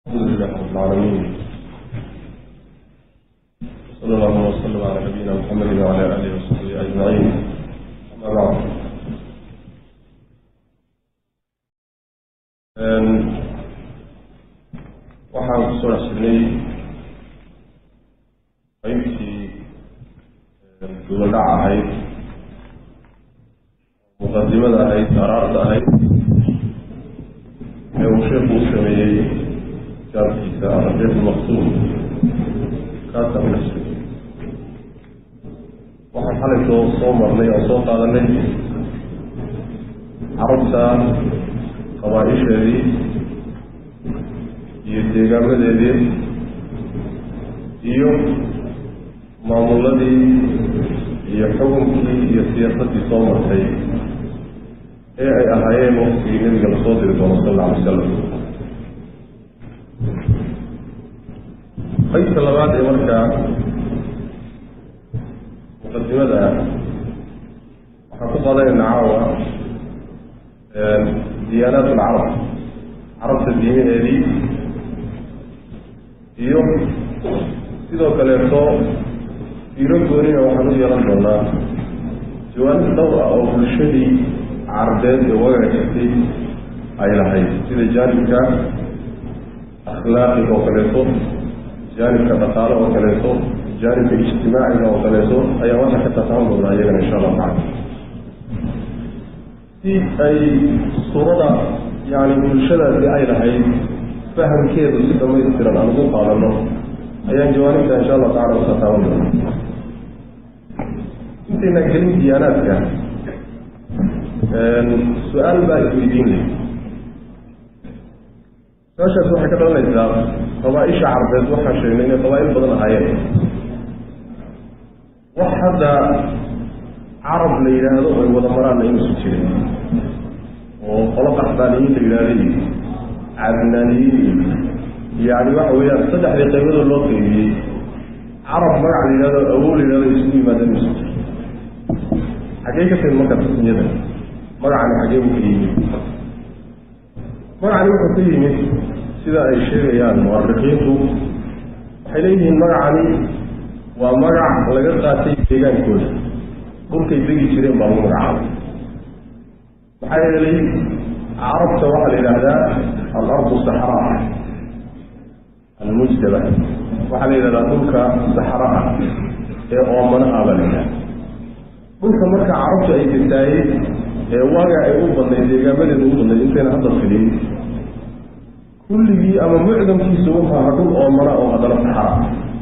الحمد لله رب العالمين، صلى الله وسلم على نبينا محمد وعلى آله وصحبه أجمعين. أما بعد، waxaan kusoo dhexsirnay qaybtii duuladhac ahayd, muqadimada ahayd, araarta ahayd ee uu sheekhu u sameeyey kitaabkiisa arabiic almaqsuum kaasa binafsi. waxaan xalaytoo soo marnay oo soo qaadanay carabta qabaa-isheedii iyo deegaamadeedii iyo maamuladii iyo xukunkii iyo siyaasadii soo martay ee ay ahaayeen waqtigii nabiga lasoo diri doono sal alla alay wasalam. qaybta labaad ee markaa muqadimada waxaan ku qaadanaynaa caawa diyaanaat alcarab, carabta diimaheedii iyo sidoo kaleeto fiiro goonina waxaan u yeelan doonaa jawaanib dhowr ah oo bulshadii carbeed ee wagaa jirtay ay lahayd, sida jaanibka akhlaaqiga oo kaleeto, jaanibka dhaqaale oo kaleeto, jaanibka ijtimaaciga oo kaleeto ayaan waxaa ka taataan doonaa iyagana insha allahu tacala, si ay suurada yani bulshadaasi ay lahayd fahamkeedu si dhamaystiran aan ugu qaadano ayaan jawaanibta insha allahu tacala usa taaban doona. intayna gelin diyaanaadka su-aal baa isweydiin leh. su-aashaas waxay ka dhalanaysaa qabaa-isha carbeed waxaan sheegnay inay qabaa-il badan ahaayeen. wax hadda carab la yidhaahdo ay wada maraanna inuusu jirin, oo qolo qaxdaaniyiin la yidhahday cadnaaniyiin yani waxa weeyaan saddexdii qaybadoo loo qaybiyey carab magac la yidhahdo awow la yidhahdo isugu yimaadeen isu jir. xaggey ka timid marka tasmiyada magacani xaggee buu ka yimid? magacani wuxuu ka yimid sida ay sheegayaan mu'arikiintu, waxay leeyihiin magacani waa magac laga qaatay deegaankooda, dhulkay degi jireen baa lagu magacaabay. maxaa yeelay carabta waxaa la yidhaahdaa alardu saxraa almujdaba, waxaa la yidhahdaa dhulka saxraa ee oomanaha baa la yidhahda. dhulka marka carabtu ay degtaayey ee waaga ay u badnayd, deegaamadeeda u badnayd intayna hadda fidin, kulligii ama mucdamkiisu wuxuu ahaa dhul oomana oo haddana saxraa.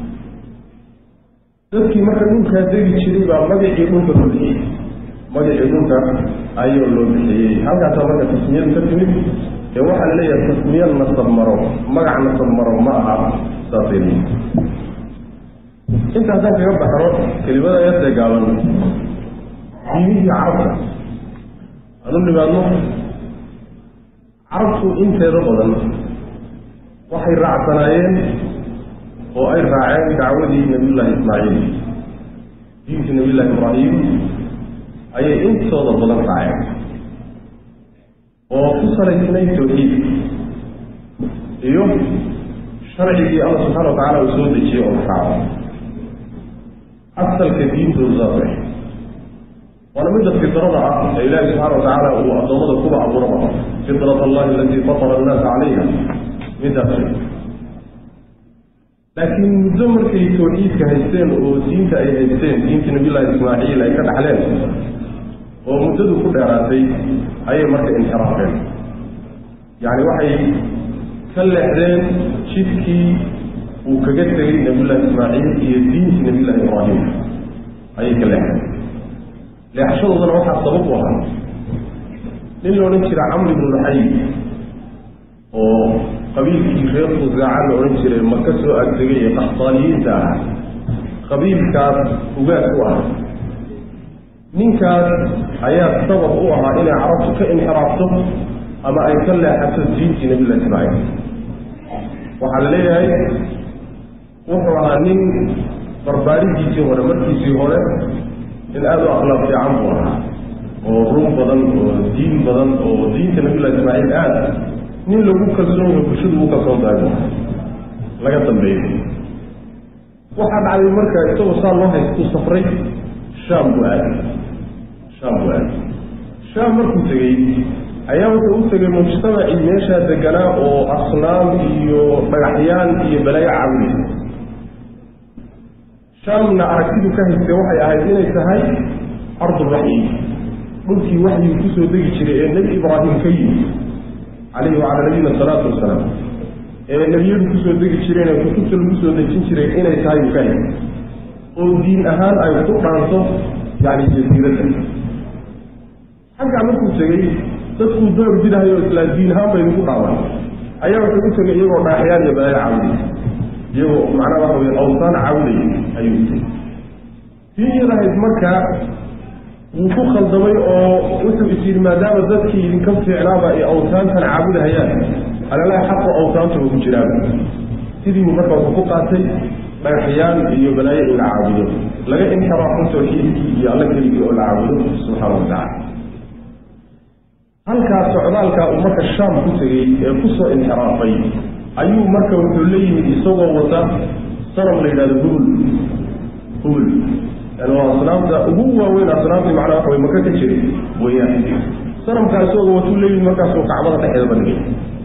dadkii marka dhulkaa degi jiray baa magacii dhulka loo bixiyey, magacii dhulka ayuu loo bixiyey. halkaasaa marka tasmiyadu ka timid ee waxaa la leeyahay tasmiya nasab maro, magac nasab maro ma aha saasay leeyihin. intaasaan kaga baxno kelimada eesee gaaban diimihii carabta aan u nimaadno. carabtu inteeda badan waxay raacsanaayeen oo ay raaceen dacwadii nabiyullaahi ismaaciil, diintii nabiyullaahi ibraahim ayay intooda badan raaceen oo ku salaysnay tawxiid iyo sharcigii alla subxaana wa tacala uu soo dejiyey oo raaco. asalka diintoodu saasay waana midda fidrada ah ee ilaahi subxaana wa tacaala uu addoommada kuba abuuraba, fitrat allahi alatii fatara annaasa calayha, middaas. laakiin muddo markay tawxiidka haysteen oo diinta ay haysteen, diintii nabiyullaahi ismaaciil ay ka dhaxleen oo muddadu ku dheeraatay, ayay marka inxiraafeen. yacni waxay ka leexdeen jidkii uu kaga tegay nabiyullaahi ismaaciil iyo diintii nabiyullaahi ibraahim ayay ka leexdeen. leexashadoodana waxaa sabab u ahaa nin la odhan jira camr ibnu luxay oo qabiilkii reer khusaaca la odhan jiray maka soo agdegay ee qaxdaaniyiinta ah, qabiilkaas ugaad u ah. ninkaas ayaa sabab u ahaa inay carabtu ka inxiraafto ama ay ka leexato diintii nabiyullahi ismaaciil. waxaa la leeyahay wuxuu ahaa nin barbaaridiisii hore, markiisii hore in aada u akhlaaq fiican buu ahaa oo run badan oo diin badan oo diinta nabiyullahi ismaaciil aada nin lagu kalsoon yahay bulshadu ugu kalsoon tahay laga dambeeyo waxaa dhacday marka isagoo saa loo haystu safray shaam buu aaday shaam markuu tegey ayaa wuxuu u tegay mujtamacii meeshaa deganaa oo asnaam iyo dhagaxyaan iyo balaayo caabudaysa shaamna aragtidu ka haystay waxay ahayd inay tahay ardulwaxyi dhulkii waxyigu kusoo degi jiray ee nebi ibraahim ka yimid calayhi wacalaa nabiyina asalaatu wasalaam ee nebiyadu kusoo degi jireen ee kutubta lagu soo dejin jiray inay tahay uu ka haystay oo diin ahaan ay ku dhaanto yacni jasiiradda xaggaa markuu tegey dadkuu door bidahay oo islaa diin ahaan bay ugu dhaawan ayaa wuxuu u tegay iyagoo dhaaxyaan iyo balaayo caabuday iyagoo macnaha waxa weye awsaan caabuday ayuu u tegey tii iyadahayd markaa wuu ku khaldamay oo wuxuu is yidhi maadaama dadkii idinka fiicnaaba ay awsaantan caabudahayaan alalaha xaqo awsaantaba ku jiraaba sidiibu marka wuxuu ku qaatay dhagaxyaan iyo balaayo in la caabudo laga inxiraafo tawxiidkii iyo alla keligii oo la caabudo subxaana watacala halkaa socdaalkaa uu marka shaam ku tegey ee kusoo inxiraafay ayuu marka wuxuu la yimid isagoo wata sanam la yidhahdo hubul yani waa asnaamta ugu waaweyn asnaamtii macnaha waxa way maka ka jiray weyaan sanamkaa isagoo watuu la yimid markaasuu kacbada dhexeeda bandhigay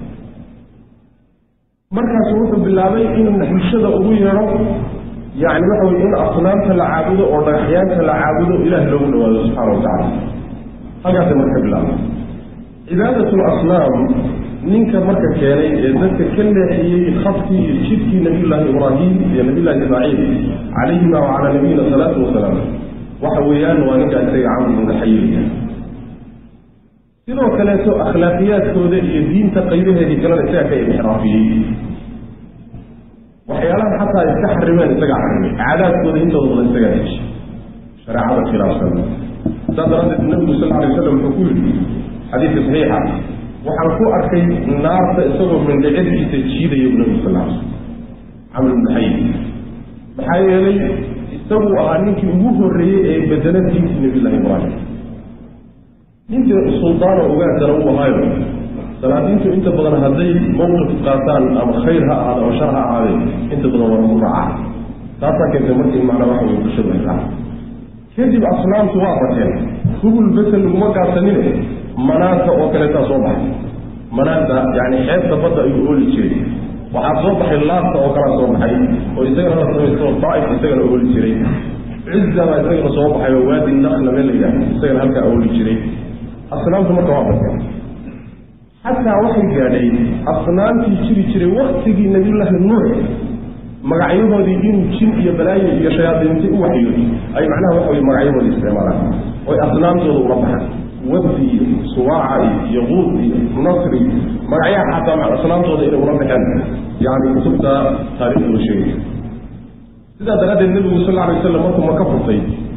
markaasu wuxuu bilaabay inuu bulshada ugu yeedho yacni waxa weye in asnaamta la caabudo oo dhagaxyaanta la caabudo ilaah loogu dhawaado subxaana watacala halkaasay marka bilaabay cibaadatu lasnaam ninka marka keenay ee dadka ka leexiyey khadkii iyo jidkii nabiyullaahi ibraahim iyo nabiyullahi ismaaciil calayhima wacalaa nabiyina salaatu wasalaam waxa weeyaan waa ninka isaga camr ibnu xayiliya sidoo kaleeto akhlaaqiyaadkooda iyo diinta qaybaheedii kalena isaga ka inxiraafiyey waxyaalaha xataa iska xarimeen isagaa xarimay caadaadkooda intooda badan isagaa heshay shareecada khilaafsan saas daraaddeed nabigu sal alay wasalam wuxuu ku yidhi xadiidka saxiixa waxaan ku arkay naarta isagoo mindhicirkiisa jiidayo nabigu sal alay slam camr ibnu xayil maxaa yeelay isaguu ahaa ninkii ugu horreeyey ee bedela diintii nabiyullahi ibraahim ninka suldaano ogaadana uu ahaayo salaadiintu inta badan hadday mawqif qaataan ama khayr ha ahaado ama shar ha ahaadeen inta badan waa lagu raacaa taasaa keentay markii macnaa waxa way bulshadu ay raaca kadib asnaamtu waa bateen hubul besel laguma gaabsanine manaata oo kaleetaa soo baxay manaata yacni xeebta badda ayuu ooli jiray waxaa soo baxay laabta oo kalaa soo baxay oo isagana la samaysto daa'if isagana ooli jiray cizza baa isagana soo baxay oo waadi nakla meel la yidhaahdo isagana halkaa ooli jiray asnaamtu marka waa bateen xataa waxay gaadhay asnaamtii jiri jiray waktigii nabiyullaahi nuux magacyahoodii inuu jin iyo balaayo iyo shayaadiinti u waxyo ay macnaha waxa weye magacyahoodii isticmaalaan oy asnaamtooda ula baxaan wabdi iyo suwaaca iyo yaquud iyo nasri magacyaha xataa asnaamtooda inay ula baxeen yani kutubta taariikhdu sheegay sidaa daraaddeed nebigu sal alla alay wasalam markuu maka furtay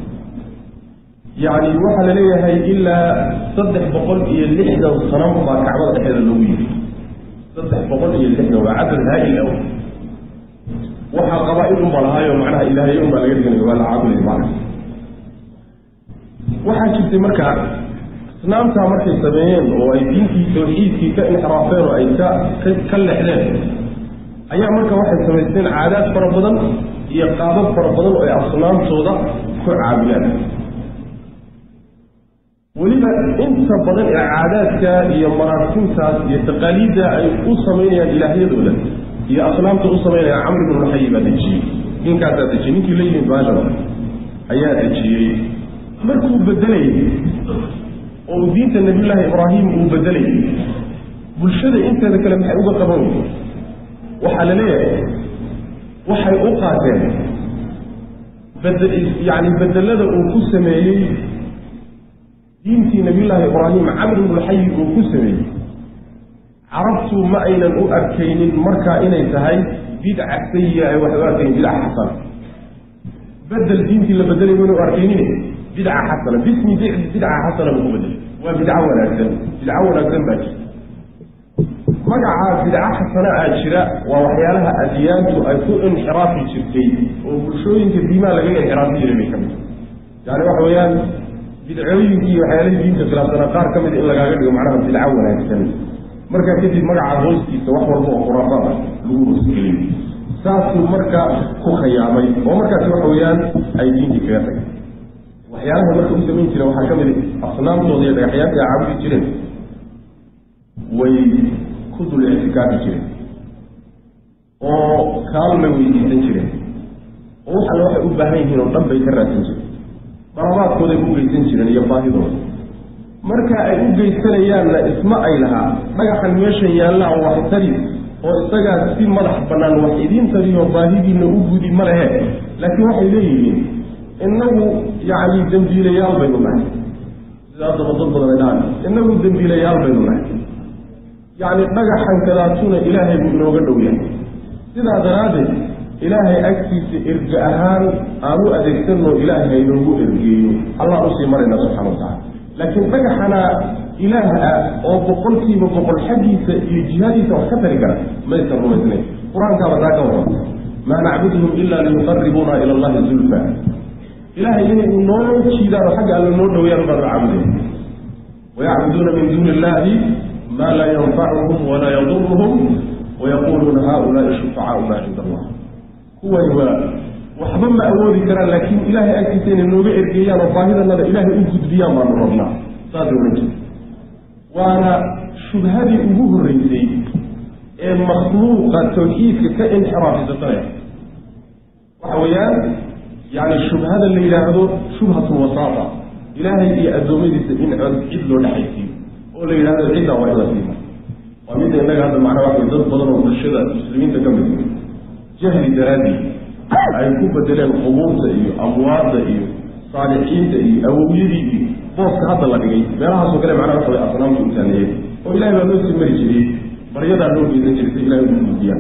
yani waxaa la leeyahay ilaa 360 sano baa kacbada dhexeeda loogu yiri 360 waa cadad haa'il aw waxaa qabaa'il unbaa lahaayo macnaha ilaahay unbaa laga dhiganaya waa la caabudaya macna waxaa jirtay marka asnaamtaa markay sameeyeen oo ay diintii tawxiidkii ka inxiraafeen oo ay ka lexdeen ayaa marka waxay samaysteen caadaad fara badan iyo qaabab fara badan oo ay asnaamtooda ku caabudaan weliba inta badan ee caadaadka iyo maraasimtaas iyo taqaaliidda ay u samaynayaan ilaahyadooda iyo asnaamta u samaynayaan camr ibnu xayi baa dejiyey ninkaasaa dejiyey ninkii la yimid baashar ayaa dejiyey markuu bedelayay oo diinta nabiyullaahi ibraahim uu bedelayay bulshada inteeda kale maxay uga qaban weyey waxaa la leeyahay waxay u qaateen yani bedelada uu ku sameeyey diintii nabiyullaahi ibraahim camr ibnu xayi uu ku sameeyey carabtu ma aynan u arkaynin markaa inay tahay bidca sayi'a ay waxay u arkayn bidca xasana bedel diintii la bedelay wayna u arkaynin bidca xasana bismi bidca xasana buu ku bedelay waa bidco wanaagsan baa jirta magacaa bidca xasana jira waa waxyaalaha adyaantu ay ku inxiraafi jirtay oo bulshooyinka diimaha laga inxiraafi jiray bay ka mid yani waxa weeyaan bidcooyinkii waxyaalahii diinta khilaafsanaa qaar ka mid in lagaaga dhigo macnaha bidco wanaagsan marka kadib magaca hoostiisa wax walba oo quraafada lagu hoosgeliyey saasuu marka ku khiyaamay oo markaasi waxa weeyaan ay diintii kaga tagay waxyaalaha marka u samayn jireen waxaa ka mid asnaamtooda iyo dhagaxyaantii ay caabudi jireen way ku dul ictikaafi jireen oo kaalmay weydiisan jireen oo wax alle waxay u baahan yihiin oo dhan bay ka raadsan jireen dalabaadkooday u geysan jireen iyo baahidooda marka ay u geysanayaanna isma ay lahaa dhagaxan meeshan yaallaa wax tari oo isagaa si madax bannaan wax idiin tariyo baahidiina u gudi ma lehe laakiin waxay leeyihiin innagu yacni dembiilayaal baynu nahay sida haddaba dad badan ay dhahaan innagu dembiilayaal baynu nahay yacni dhagaxan kadaatuna ilaahay buu inooga dhow yahay sidaa daraaddeed ilaahay agtiisa erga ahaan aan u adeegsanno ilaahay ha inoogu ergeeyo allah usii marayna subxana wa tacala laakiin dhagaxana ilaah ah oo boqolkiiba boqol xaggiisa iyo jihadiisa wax ka tari kara maysan rumaysnayn qur-aankaaba taa ka warrama maa nacbuduhum ila liyuqaribuuna ila allahi zulfa ilaahay inay noo jiidaan oo xagga alla noo dhowayaan baan la caabudaya wayacbuduuna min duuni illahi maa laa yanfacuhum walaa yaduruhum wayaquluuna haulaai shufacaa'una cinda allah kuwani waa waxba ma awoodi karaan laakiin ilaahay agtiisa inay nooga ergeeyaan oo baahidanada ilaahay u gudbiyaan baanu rabnaa saasay ohan jirta waana shubhadii ugu horreysay ee makhluuqa tawxiidka ka inxiraafisataya waxa weeyaan yacni shubhada la yidhaahdo shubhatulwasaata ilaahay iyo addoommadiisa in cid loo dhexaysiiyo oo la yidhahdo ciddaa waa in la siima waa midda innaga hadda macnaa waxa dad badan oo bulshada muslimiinta ka mid jahli daraadii ay ku bedeleen qubuurta iyo amwaadda iyo saalixiinta iyo awowyadii iyo booska hadda la dhigay meelahaasoo kale macnaha waxa way asnaamta u taaneeyeen oo ilahay baa loo sii mari jiray baryadaa loo geysan jiray si ilahay ugu gudbiyaan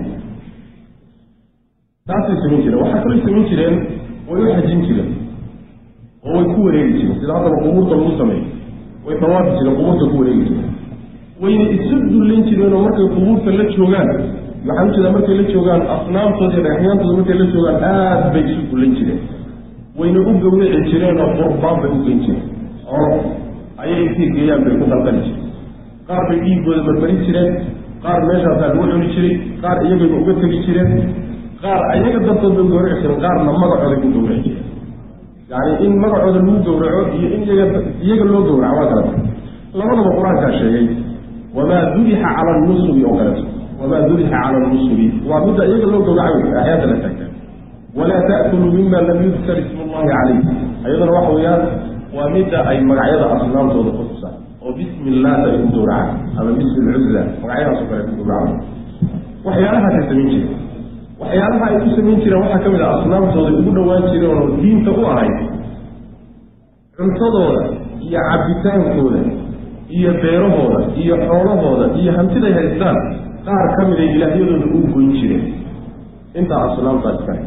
taasay samayn jireen waxaa kaloo samayn jireen way u xajin jireen oo way ku wareegi jireen sida haddaba qubuurta lagu sameeyo way dawaafi jireen qubuurta ku wareegi jireen wayna isu dullayn jireen oo markay qubuurta la joogaan waxaan ujeedaa markay la joogaan asnaamtooda iyo dhagaxyaantooda markay la joogaan aad bay isu dullayn jireen wayna u gawraci jireen oo qurbaan bay u geyn jireen xoolo ayay intay geeyaan bay ku dalqali jireen qaar bay dhiigooda marmarin jireen qaar meeshaasaa lagu cuni jiray qaar iyagayba uga tegi jireen qaar ayaga dartood bay gawraci jireen qaarna magacooday ku gawraci jireen yacni in magacooda lagu gawraco iyo in iyaga loo gawraco waa kala labadaba qur-aankaa sheegay wamaa dubixa cala nusubi oo kaleeto wamaa dubixa cala nusubi waa midda iyaga loo gawracayo axyaada la taagtaa walaa ta'kuluu mima lam yudkar ismu llahi calayh ayadana waxa weeyaan waa midda ay magacyada asnaamtooda ku tusaan oo bismi illaata ay ku gawracaan ama bismi lcuzza magacyadaasoo kale ku gawracaan waxyaalahaasay samayn jireen waxyaalaha ay ku samayn jireen waxaa ka mid ah asnaamtooda ugu dhowaan jireen oo diinta u ahayd cuntadooda iyo cabbitaankooda iyo beerahooda iyo xoolahooda iyo hantiday haystaan qaar ka miday ilaahyadooda u goyn jireen intaa asnaamtaas kale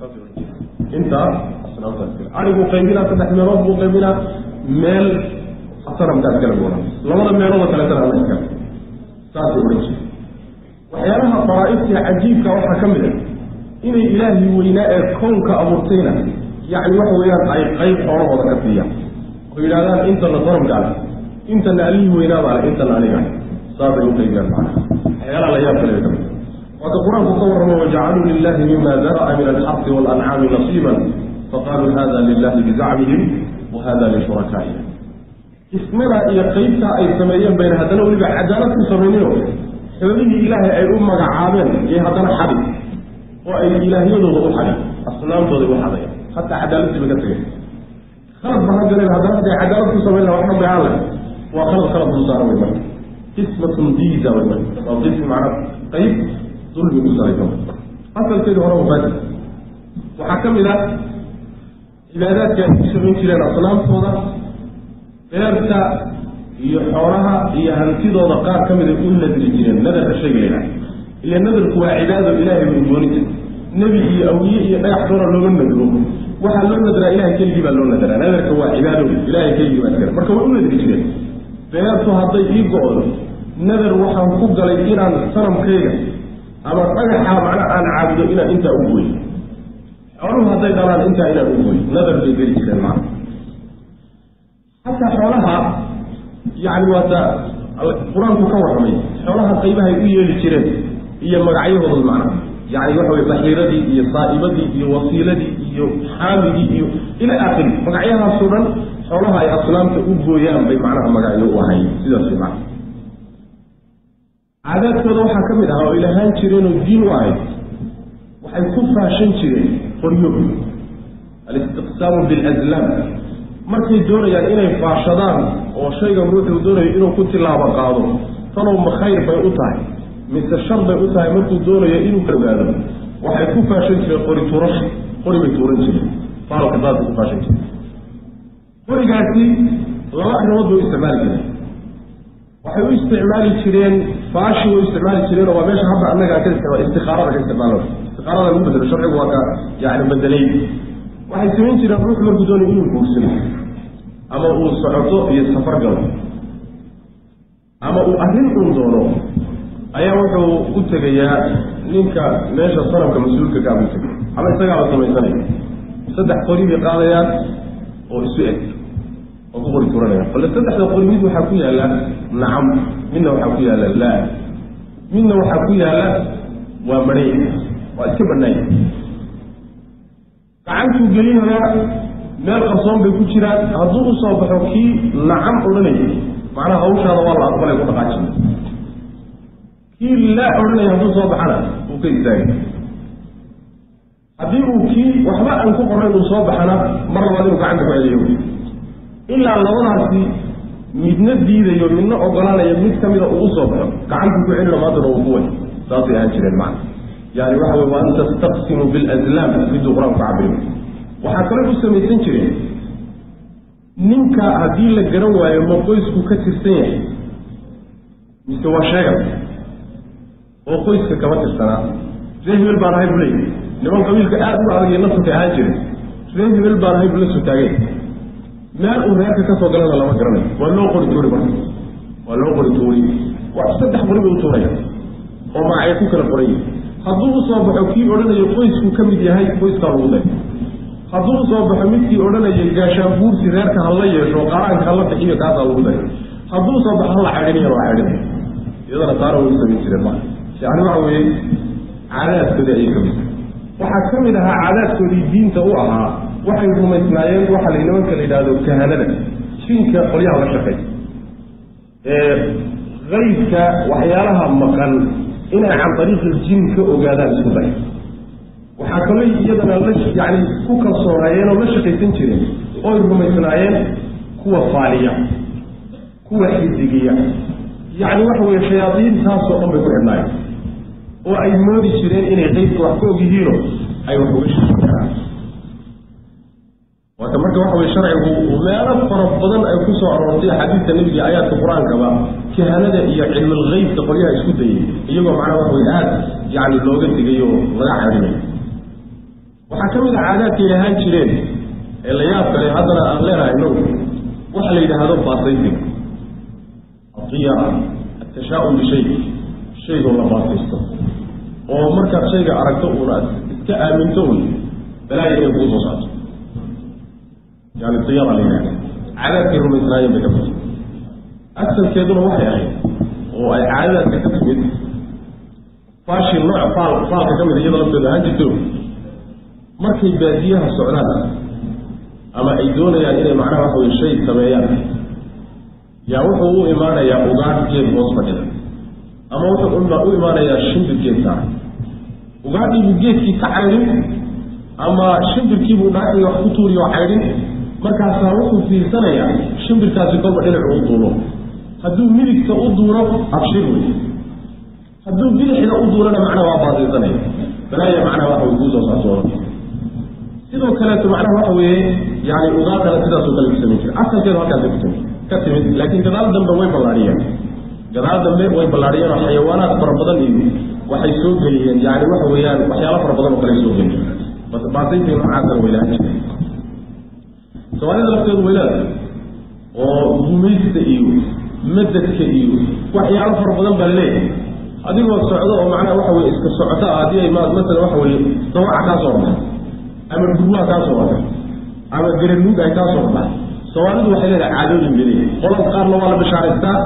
intaa asnaamtaas kale ariguu qaybinaa 3 meelood buu qaybinaa meel sanamkaas kale buuna labada meeloodoo kaleetana alla iskale saasay odhan jire waxyaalaha daraa'iftii cajiibka waxaa ka mid ah inay ilaahii weynaa ee kownka abuurtayna yacni waxa weeyaan ay qayb xoolahooda ka siiyaan oo yidhahdaan intana sanamka ale intana allihii weynaaba ale intana aniga saasay u qaybiyaan macnaha waxyaalaha la yaab kale ka mid وهذا القرآن تصور وجعلوا لله مما ذرأ من الحرث والأنعام نصيبا فقالوا هذا لله بزعمهم وهذا لشركائهم اسمنا يقيمتا أي سميين بين هذا ولبع عدالة سمينينه سببه إلهي أي أمة عابين هذا حديث وأي إلهي يضغط حديث الصنام تضغط حديث حتى عدالة بكتير خلط بهذا هذا عدالة سمينه وإحنا بعالم وخلط مصارى ويمن قسمة ديزة ويمن وقسم معنا طيب ظلم يساريكم أصل كده هو مبادئ وحكم إلى عبادات كان يسمين كده الأصنام صودا غيرتا يحورها هي هنتيض ودقار كم يكون نذر الجنين نذر الشيء لنا إلا النذر هو عبادة إله من دونه نبي أوليه يحضر له النذر وحل له النذر إله كي يجيب له النذر نذر هو عبادة إله كي يجيب النذر مركب يقول نذر الجنين غيرتا هذا يقول نذر وحن فوق ليكين عن صنم كيغا أما رجحها معنى أن عابد إلى أنت أبوي أروح هذا يقال أنت إلى أبوي نذر في ذلك المعنى حتى حولها يعني القرآن كورمي حولها قيبها يقول لجيران هي مقعيه هذا المعنى يعني وحوي بحيرتي هي صائبتي هي وصيلتي هي حامدي هي إلى آخره مقعيها صورا حولها هي أصنام تقويان بمعنى مقعيه وهي سيدا السماء عادات كذا كمدها وإلى هان جيران الدين واحد وحيكفها شن جيران قريب الاستقسام بالأزلام markay doonayaan inay faashadaan oo shayga ruuxu doonayo inuu ku tilaabo qaado tanow ma khayr bay u tahay mise shar bay u tahay markuu doonayo inuu gargaado waxay ku faashan jireen qori bay tuuran jireen faalka daad ku faashan jireen qorigaasi laba arrimood bay isticmaali jireen waxay u isticmaali jireen faashi way isticmaali jireen oo waa meesha hadda annaga ka istikhaarada ka isticmaalo istikhaarada lagu bedelo sharcigu waa ka yani bedelay waxay samayn jireen ruux markuu doonayo inuu guursado ama uu socoto iyo safar galo ama uu arrin uun doono ayaa wuxuu u tegayaa ninka meesha sanamka mas-uulka ka abuu tegay ama isagaaba samaysanaya 3 qori bay qaadayaan oo isu eg oo ku qori turanayaan bale 3 qori mid waxaa ku yaala nacam midna waxaa ku yaala laa midna waxaa ku yaala waa maray waa iska bannaay gacantuu gelinayaa meel qarsoon bay ku jiraan hadduu u soo baxo kii nacam odhanayay macnaha hawshaada waa la aqbalay ku dhaqaajina kii laa odhanaya hadduu soo baxana uu ka istaagay haddii uu kii waxba aan ku qornayn uu soo baxana mar labaad inuu gacanta ku celiyo ilaa labadaasi midna diidayo midna ogolaanayo mid ka mida uu u soo baxo gacantuu ku celina maadana uu ku way saasay ahaan jireen macna يعني وحوي وأن تستقسموا بالأزلام في القرآن كعبين وحكرا بسميتين جرين نينكا هدي لجروا يمقويسكو كتير سنة مستوى شاعر وقويسك كما تستنا زي بالبار هاي بلي نمان قبيل كأدو على ينصف كهاجر زي بالبار هاي بلي سوتاعين ما أولئك كسو قلنا لما قرنا ولو قري توري بس ولو قري توري وأصدق قري بتوري وما عيكوك القري hadduu soo baxo kii odhanayo qoysku ka mid yahay qoyska lagu day hadduu soo baxo midkii odhanayo gaashaan buursi reerka hala yeesho qaraanka hala bixiyo kaasa lagu day hadduu soo baxo la xidhinayo waa xidhin iyadana taaro way samayn jireen ma yani waxa weeye caadaadkoodii ayay ka mid waxaa ka mid ahaa caadaadkoodii diinta u ahaa waxay rumaysnaayeen waxa la nimanka la yidhaahdo kahanada jinka qolyaha la shaqeey qaybka waxyaalaha maqan inay can ariiqi jin ka ogaadaan isku day waxaa kaloo iyadana yani ku kalsoonaayeen oo la shaqaysan jireen ooy rumaysnaayeen kuwa faaliya kuwa xidigiya yani waxa weeye shayaadiintaasoo dhan bay ku xidhnaayeen oo ay moodi jireen inay qaybka wax ka og yihiino ay wax uga shaqi karaan waata marka waxa weye sharcigu meelo fara badan ay ku soo aroortay xadiidka nebiga aayaadka qur-aankaba kahanada iyo cilmulgeybka qolyaha isku dayay iyagoo macnaha waxa weye aada yani looga digay oo laga xadinayo waxaa ka mid a caadaadkay lahaan jireen ee la yaab kale haddana aan leenahay inagu waxa la yidhaahdo baasaysiga atiyara atashaa-um bishay shaygoo la baasaysto oo markaad shayga aragto uuna iska aaminto un balaaya inay kugu soo socto يعني الطيارة اللي هناك عادات كيرو من إسرائيل بكبير أكثر كيدون وحي أهي وعادات كتبت فاشي النوع فال كتبت يضرب بها هنجتو مركي باديها السعودات أما أيدون يعني إلي معناه وحو الشيء سميان يا وحو إيمانا يا أغاد جيب وصفة كده أما وحو إيمانا يا شمد الجيب تاعي أغاد يجيب كي كعيرين أما شمد الكيب ونعي وحطوري وحيرين markaasaa wuxuu fiirsanayaa shimbirkaasi kolba dhinacu u duulo hadduu midigta u duuro abshir wey hadduu bidixda u duurana macnaha waa baadilsanaya balaaya macnaha waxa way kuu soo saarsoona sidoo kaleeto macnaha waxa weeye yani ugaadana sidaasoo kale ku samayn jira asalkeedu halkaasay ka timid laakiin gadaal dambe way ballaadhiyeen oo xayawaanaad fara badan iyo waxay soo geliyeen yani waxa weeyaan waxyaalo fara badan oo kale soo geliyeen bas baasaysiga noocaasana way lahaan jireen soomaalida lafteedu weylaada oo gumaysta iyo madadka iyo waxyaalo fara badan baa laleeyahay adigoo socdo oo macnaha waxa weye iska socota ah haddii ay masalan waxa weeye dawaca kaa soo baxay ama gurwaha kaa soo baxay ama garanuug ay kaa soo baxay soomaalidu waxay leedahay caadooyin beliya qolada qaarna waa la bishaaraystaa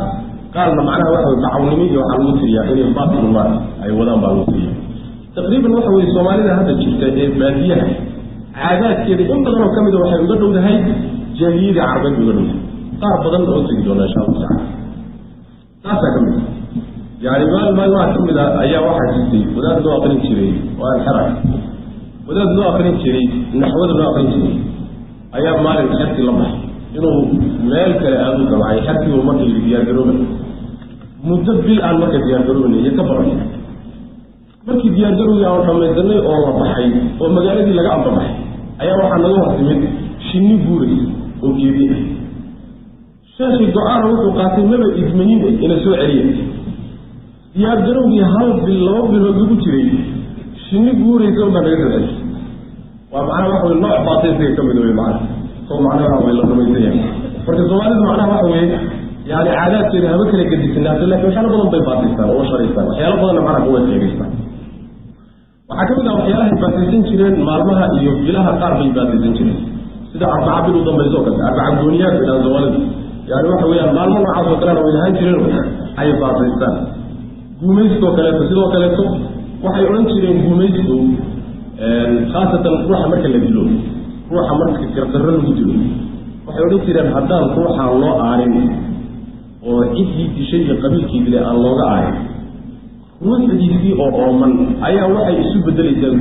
قالنا معناها واحد تعاونية وحلوطية إلى باطل الله أي ودان بالوطية تقريبا واحد الصومالي هذا الشيء بادية عادات كذا إن بدنا نكمل واحد يقولوا ده هاي جديدة عربية يقولوا صار بدنا نوصل دون إن شاء الله تعالى ناس كمل يعني ما كمل أي واحد جديد وده ذو أقرين شري والحركة وده ذو أقرين شري نحو ذو أقرين شري أيام مال الحركة لمح إنه مالك لأبو كواعي حتى ومرة اللي بيجربه مدبل عن مرة بيجربه يكبر markii diyaar garow yaa dhameedanay oo la baxay oo magaaladii laga ambaxay ayaa waxa laga hortimid shinni buuray oo geediyay shaashi go'aan wuxuu qaatay maba idmanin in soo celiyo diyaar garowgii hal bil laba bilood ugu jiray shinni buuray oo baa laga dhacay waa macna waxa uu nooc baatay ka mid ah macna soo macna waxa la dhameeyay marka Soomaalidu macna waxa weeye yani caadaadkeeda haba kala gedisanaa laakiin waxa badan bay baatisan oo shariistan waxyaalo badan macna kuwa sheegaysan waxaa ka mid ah waxyaalaha baatisan jireen maalmaha iyo bilaha qaar bay baatisan jireen sida arbaca bil u dambayso kale arbaca gooniyaad ila Soomaalidu yani waxa weeyaan maalmo noocaas oo kale way lahayn jireen ay baatisan gumaysto kale sidoo kale waxay oran jireen gumaysto khaasatan ruuxa marka la dilo ruuxa marka gardarro lagu dilo waxay oran jireen haddaan ruuxa loo aarin oo cidii dishay qabiilkii dilay aan looga aarin ruuxdiisii oo ooman ayaa waxay isu bedelaysaa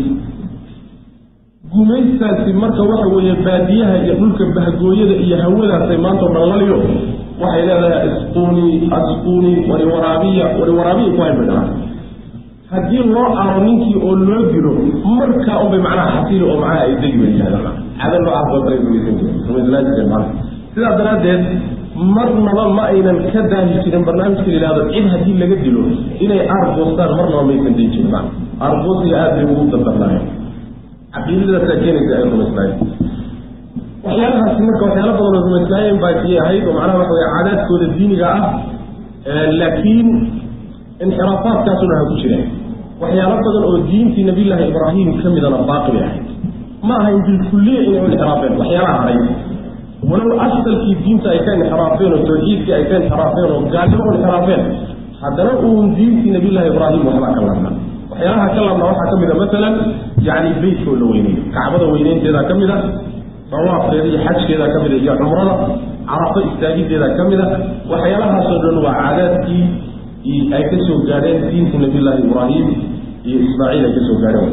gumaystaasi marka waxa weeye baadiyaha iyo dhulka bahgooyada iyo hawadaasay maanta dhalaliyo waxay leedahay asquuni wariwaraabiya ku haybadhaa haddii loo aaro ninkii oo loo dilo markaa unbay macnaha xasiili oo macnaha ay degi weyyaadaan cadan noocaas oo kale gumaysan sidaa daraaddeed marnaba ma aynan ka daahi jirin barnaamijka la yidhahdo cid haddii laga dilo inay aargoostaan marnaba maysan dayn jirin aargoosiga aad bay ugu dardarnaayeen caqiidadaasaa keenaysa ay rumaysnaayeen waxyaalahaasi marka waxyaalo badan oo rumaysnaayeen baa kii ahayd oo macnaha waxa weye caadaadkooda diiniga ah laakiin inxiraafaadkaasuna ha ku jireen waxyaalo badan oo diintii nabiyullaahi ibraahim ka midana baaqi bay ahayd ma ahayn bilkulliya inay u inxiraafeen waxyaalaha haray ولو أصل في الدين تأكل حرافين وتوحيد تأكل حرافين وقالوا الحرافين حتى لو دين في نبي الله إبراهيم وحنا كلامنا وحياها كلامنا وحنا كمذا مثلا يعني بيت وينين كعبة وينين كذا كمذا طواف هذه حج كذا كمذا يا عمرنا عرفة استاجيب كذا كمذا وحياها صدر وعادات أكسوا جارين دين في نبي الله إبراهيم إسماعيل أكسوا جارين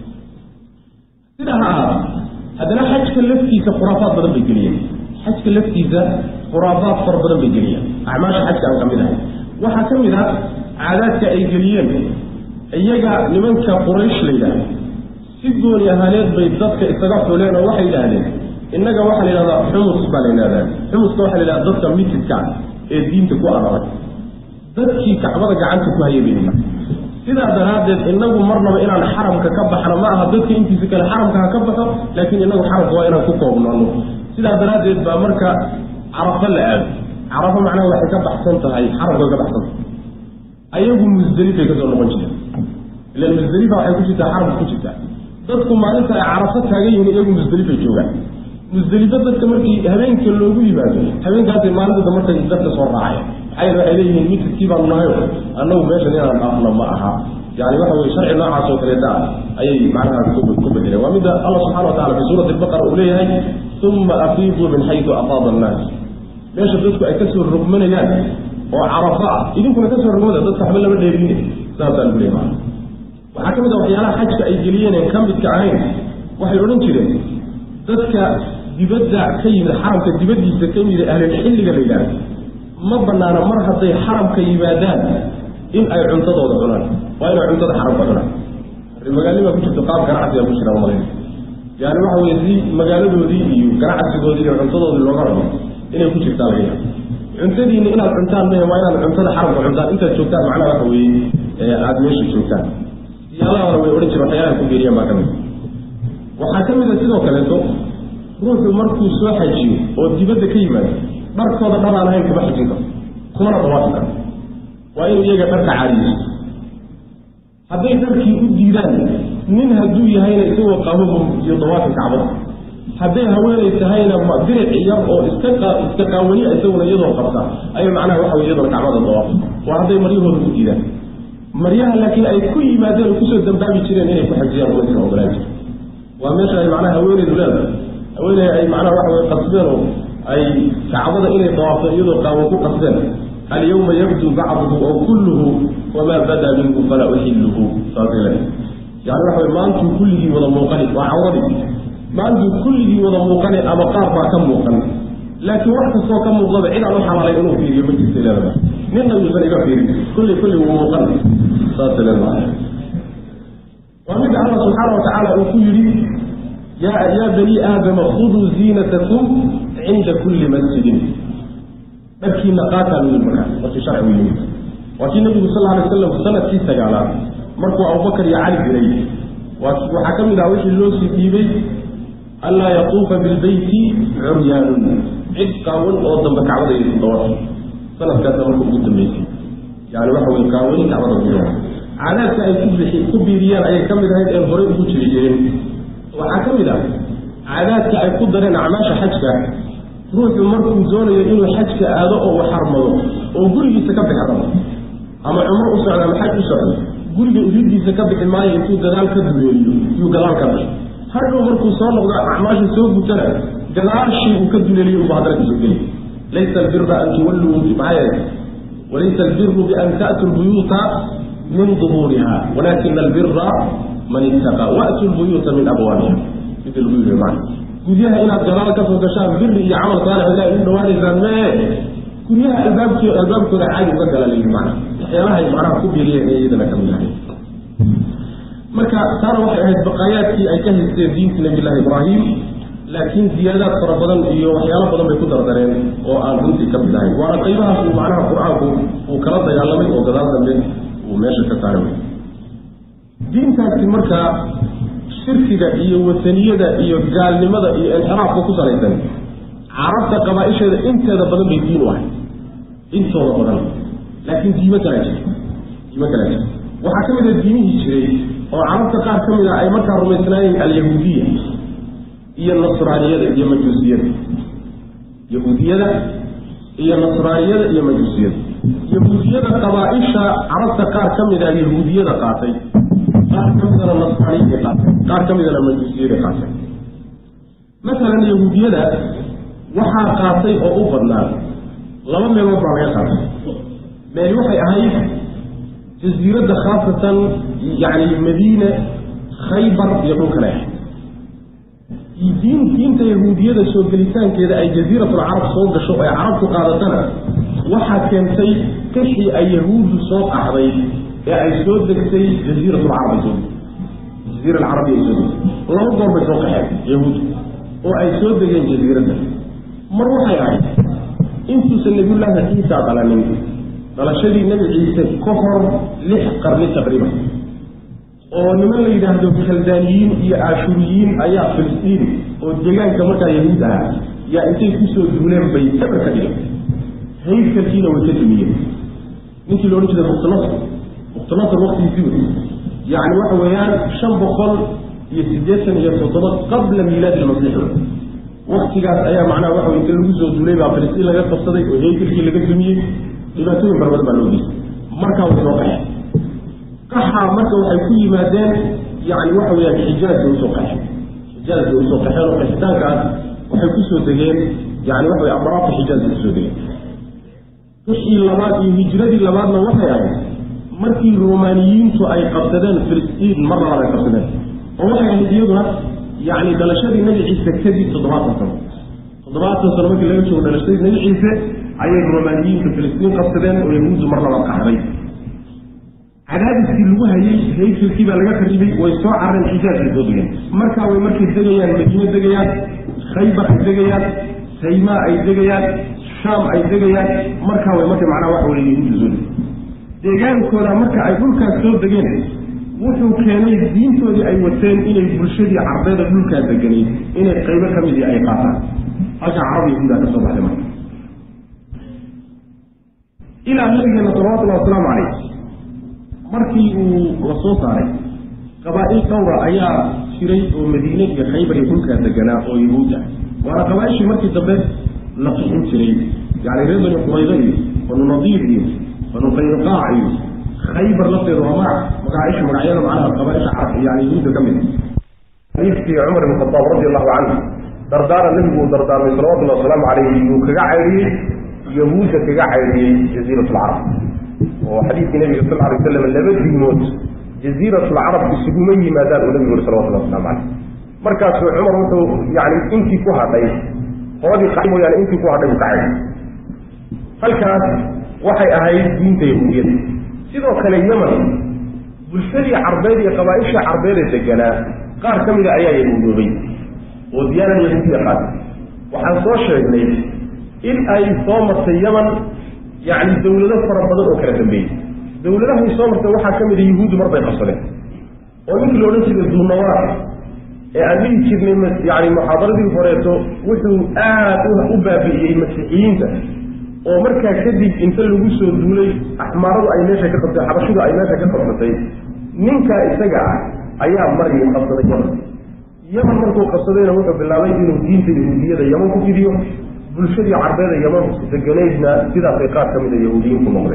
كذا هذا حج كلفتي خرافات بدن بالجنيه حج كلفتي خرافات فر بدن بالجنيه أعمال حج أو كملها وحكملها عادات أي جنيين أيجا لمن كقريش ليلا سيدون يا هالات بيضك استقفوا لنا واحد لهالات إنك واحد لنا حمص بالنا هذا حمص واحد لنا ضدك 100 كعب الدين تقوى على رأي ضدك كعبة جعلتك وهي بيننا سيدا درادت إنه مرنا إلى الحرم ككبح معها ضدك أنت ذيك الحرم ككبح لكن إنه حرم هو إلى كوكب من الله سيدا درادت بأمرك عرف الآن عرف معناه واحد كبح سنتها هاي حرم كبح سنتها أيهم مزدلفة كذا ولا بنشة إلا المزدلفة وحيكون جدا حرم كوشتا ضدكم معناتها عرفتها جاي من أيهم مزدلفة جوا مزدلفة ضدك مركي هبين كله يقول بعد هبين قاعد المعنى ده مركي ضدك صار راعي حيث إليه الميت كيف الله أنه ماشي نرى الأصل معها يعني واحد شرع الله عز وجل أي معناها كتب ومن الله سبحانه وتعالى في سورة البقرة أوليها ثم أفيضوا من حيث أفاض الناس ماشي ضدك أكسر الرقمنة يعني وعرفاء إذن كنا كسر الرقمنة ضدك حملنا من اليمين سابتا البليمان وحكم إذا وحيالا حجك أي جليين كم بتكعين وحي يقولون كده ضدك يبدع كيم الحرم كدبدي كيم لأهل الحل قبيلان ما بنانا مرحبا حرم كيبادان إن أي عنتظر وضعنا وإن عنتظر حرم وضعنا المقال لما كنت تقام قرعة يا مشرا ومالين يعني واحد يزي مقالده ذي قرعة سيقودي عنتظر للغرب إنه كنت تتابعين عنتظر إن إنا العنتان بهم وإن العنتظر حرم وعنتان إنت الشوكان معنا وحوي عدميش الشوكان يلا ورمي أوليش رحيانا كبيريا ما كمي وحاكم إذا سيدو كالنتو روح المركو سواحي جيو وديبادة كيمان markooda dhabaan ahayn kuma xijin karo kumana dawaafin karo waa inuu iyaga dharka caariyo hadday dharkii u diidaan nin hadduu yahayna isagoo qabo iyo dawaafin kacbada hadday haweenay tahayna diric yar oo iska qaawani isaguna iyadoo qabta ay macnaha waxa weeye iyadoo gacmada dawaaf waa hadday maryahooda ku diidaan maryaha laakiin ay ku yimaadeen kusoo dambaabi jireen inay ku xajiyaan umaysan ogolaaji waa meesha ay macnaha haweenaydu leedahay haweenay ay macnaha waxa weye qasbeen oo ay kacbada inay dawaafto iyadoo qaawo ku qasbeen alyawma yabdu bacduhu aw kulluhu wamaa badaa minhu falaa uxilluhu saasay leedahay yani waxa weye maantuu kulligii wada muuqani waa cawradii maantuu kulligii wada muuqani ama qaar baa ka muuqan laakiin wax kastoo ka muuqdaba cid aan u xalaalay inuu fiiriyo ma jirta leedahay ninna yuusan iga fiirin kulli wuu muuqan saasay leedahay waa mid allah subxaana watacaala uu ku yidhi yaa bani aadama khuduu ziinatakum cinda kulli masjidin dharkiina qaataan u yimid markii sharcigu yimid waa kii nabigu sal alay wasalam sanadkii 9aad markuu abubakar iyo cali diray waxaa ka mid ah wixii loo sii dhiibay anlaa yatuufa bilbeyti curyaanun cid qaawan oo dambe kacbada iyo dawar sanadkaasa marka ugu dambeysay yani waxa weye qaawani kacbada gudaha caadaadka ay ku biiriyaan ayay ka mid ahayd een horey ugu jiri jirin waxaa ka mid ah caadaadka ay ku dareen acmaasha xajka ruuxu markuu doonayo inuu xajka aado oo uu xarmado oo gurigiisa ka bixi rabo ama cumro u socdo ama xaj u socdo guriga iridiisa ka bixi maayo intuu gadaal ka duleeliyo yuu gadaal ka bixi hadhow markuu soo noqdo acmaasha soo gutana gadaashii uu ka duleeliyo uba haddana kasoo geli laysa albira an tuwalluu maxaa walaysa albiru bian ta'tuu lbuyuuta min duhuuriha walakina albira man ittaqa wa'tuu lbuyuuta min abwaabiha sida lagu yiri macna guryaha inaad gadaal ka soo gashaan biri iyo camal saalix ilaahay u dhawaanaysaan mee guryaha albaabkooda caadi uga gala leeyihi macna waxyaalahay macnaha ku biiriyeen ee iyadana ka mid ahay marka taana waxay ahayd baqaayaadkii ay ka haysteen diinta nabiyullaahi ibraahim laakiin ziyaadaad fara badan iyo waxyaalo badan bay ku dardareen oo aan runtii ka mid ahayn waana qaybahaas uu macnaha qur-aanku uu kala dagaalamay oo gadaal dambe uu meesha ka saaray diintaasi markaa shirkiga iyo wataniyada iyo gaalnimada iyo inxiraafka ku salaysan carabta qabaa-isheeda inteeda badan bay diin u ahay intooda badan laakiin diimo kalaa jira waxaa ka mid a diimihii jiray oo carabta qaar ka mid a ay markaa rumaysnaayeen alyahuudiya iyo nasraaniyada iyo majuusiyada yahuudiyada iyo nasraaniyada iyo majuusiyada yahuudiyada qabaa-isha carabta qaar ka mid a yahuudiyada qaatay qaar ka midana nasraaniyada qaatay qaar ka midana majuusiyada qaatay masalan yahuudiyada waxaa qaatay oo u badnaa laba meelood baa laga qaatay meel waxay ahayd jasiiradda khaasatan yani madiina khaybar iyo dhulkale ahayd diinta yahuudiyada soo gelitaankeeda ay jasiiratulcarab soo gasho ay carabtu qaadatana waxaa keentay qixii ay yahuuddu soo qaxday ee ay soo degtay jasiiratulcarab jasiira alcarabiya ay soo degtay laba goor bay soo qaxeen yahuuddu oo ay soo degeen jasiiradda mar waxay ahayd intuusan nabiyullaahi ciisa dhalanin dhalashadii nebi ciise ka hor 6 qarni taqriiban oo niman la yidhaahdo kaldaaniyiin iyo aashuriyiin ayaa filistiin oo deegaanka markaa yahuud ahaa yaa intay kusoo duuleen bay sabar ka dhigeen haykalkiina way ka dumiyeen ninkii la odhan jiray muqtanasar waqtigiisii wey yacni waxa weeyaan 587 qabla miilaadi ilmasiix waktigaas ayaa macnaha waxa inta lagu soo duulay baa filistiin laga qabsaday oo haykalkii laga dumiyey dhibaatooyin fara badan baa loo geystay markaa way soo qaxeen qaxaa marka waxay ku yimaadeen yani waxa weeyaan xijaazay usoo qaxeen oo qaxitaankaas waxay kusoo degeen yani waxa weye amraadka xijaazay kusoo degeen wixii labaad iyo hijradii labaadna waxay ahayd markii romaaniyiintu ay qabsadeen filistiin mar labaad ay qabsadeen oo waxay ahayd iyaduna yani dhalashadii nebi ciise kadib 70 sano markii laga joogo dhalashadii nebi ciise ayay romaaniyiintu filistiin qabsadeen oo yahuuddu mar labaad qaxday cadaadiskii lagu hayay haykalkii baa laga qaribay way soo carreen xijaazay soo degeen markaa way markay degayaan madiine degayaan khaybar ay degayaan saymaa ay degayaan shaam ay degayaan markaa way marka macnaha waxa weye yahuudda soo degeen deegaankooda marka ay dhulkaas soo degeen wuxuu keenay diintoodii ay wateen inay bulshadii carbeeda dhulkaa deganay inay qaybo ka midii ay qaataan halkaa carab yahuudaa ka soo baxday marka ilaa nabigeena salawatullahi wasalaamu calayh markii uu la soo saaray qabaa'il dhowra ayaa jiray oo Madiina iyo Khaybar iyo dhulka deganaa oo Yahuuda waana qabaashii markii dambe la qixin jiray yani reer Bani Qurayza iyo Nadiir iyo Qaynuqaa iyo Khaybar la tirado magaciisa magacyada macnaha qabaasha carab yani Yahuuda kamid xadiiskii Umar ibn Khattab radiyallahu anhu dardaara nabigu dardaarmay sallallahu alayhi wa sallam uu kaga cayriyay Yahuuda kaga cayriyay jasiiratul Arab وحديث النبي صلى الله عليه وسلم لبدي موت جزيرة العرب بسجومي ما دار النبي صلى الله عليه وسلم مركز عمر يعني انت كوها طيب هذه قائمة يعني انت كوها طيب تعالى فالكاس وحي اهاي دين تيهودية سيدو كان اليمن بالشريع عربية قبائش عربية الجناء قار كمل اياه يهودي وديانا يهودية قاد وحنصوش النبي إن أي صومت اليمن يعني دولة فربضان وكلا تنبيه دولة هي صومت وحا كمل يهود مرضى يقصلين ومثل لو نسي الظلموات أمين كذن يعني محاضرة الفريطة وحو أبابي المسيحيين ده ومركا كذب انت اللي قصوا الدولي أحمارض أي ناشا كقبتي حبشوك أي ناشا كقبتي ننكا إستقع أيام مريم قصدين يمن مركو قصدين وحو بالله إنه دين في اليهودية ده يمن كفيديو bulshadii carbeed yaman deganeedna sida qayqaad kamid yahuudiin ku noqday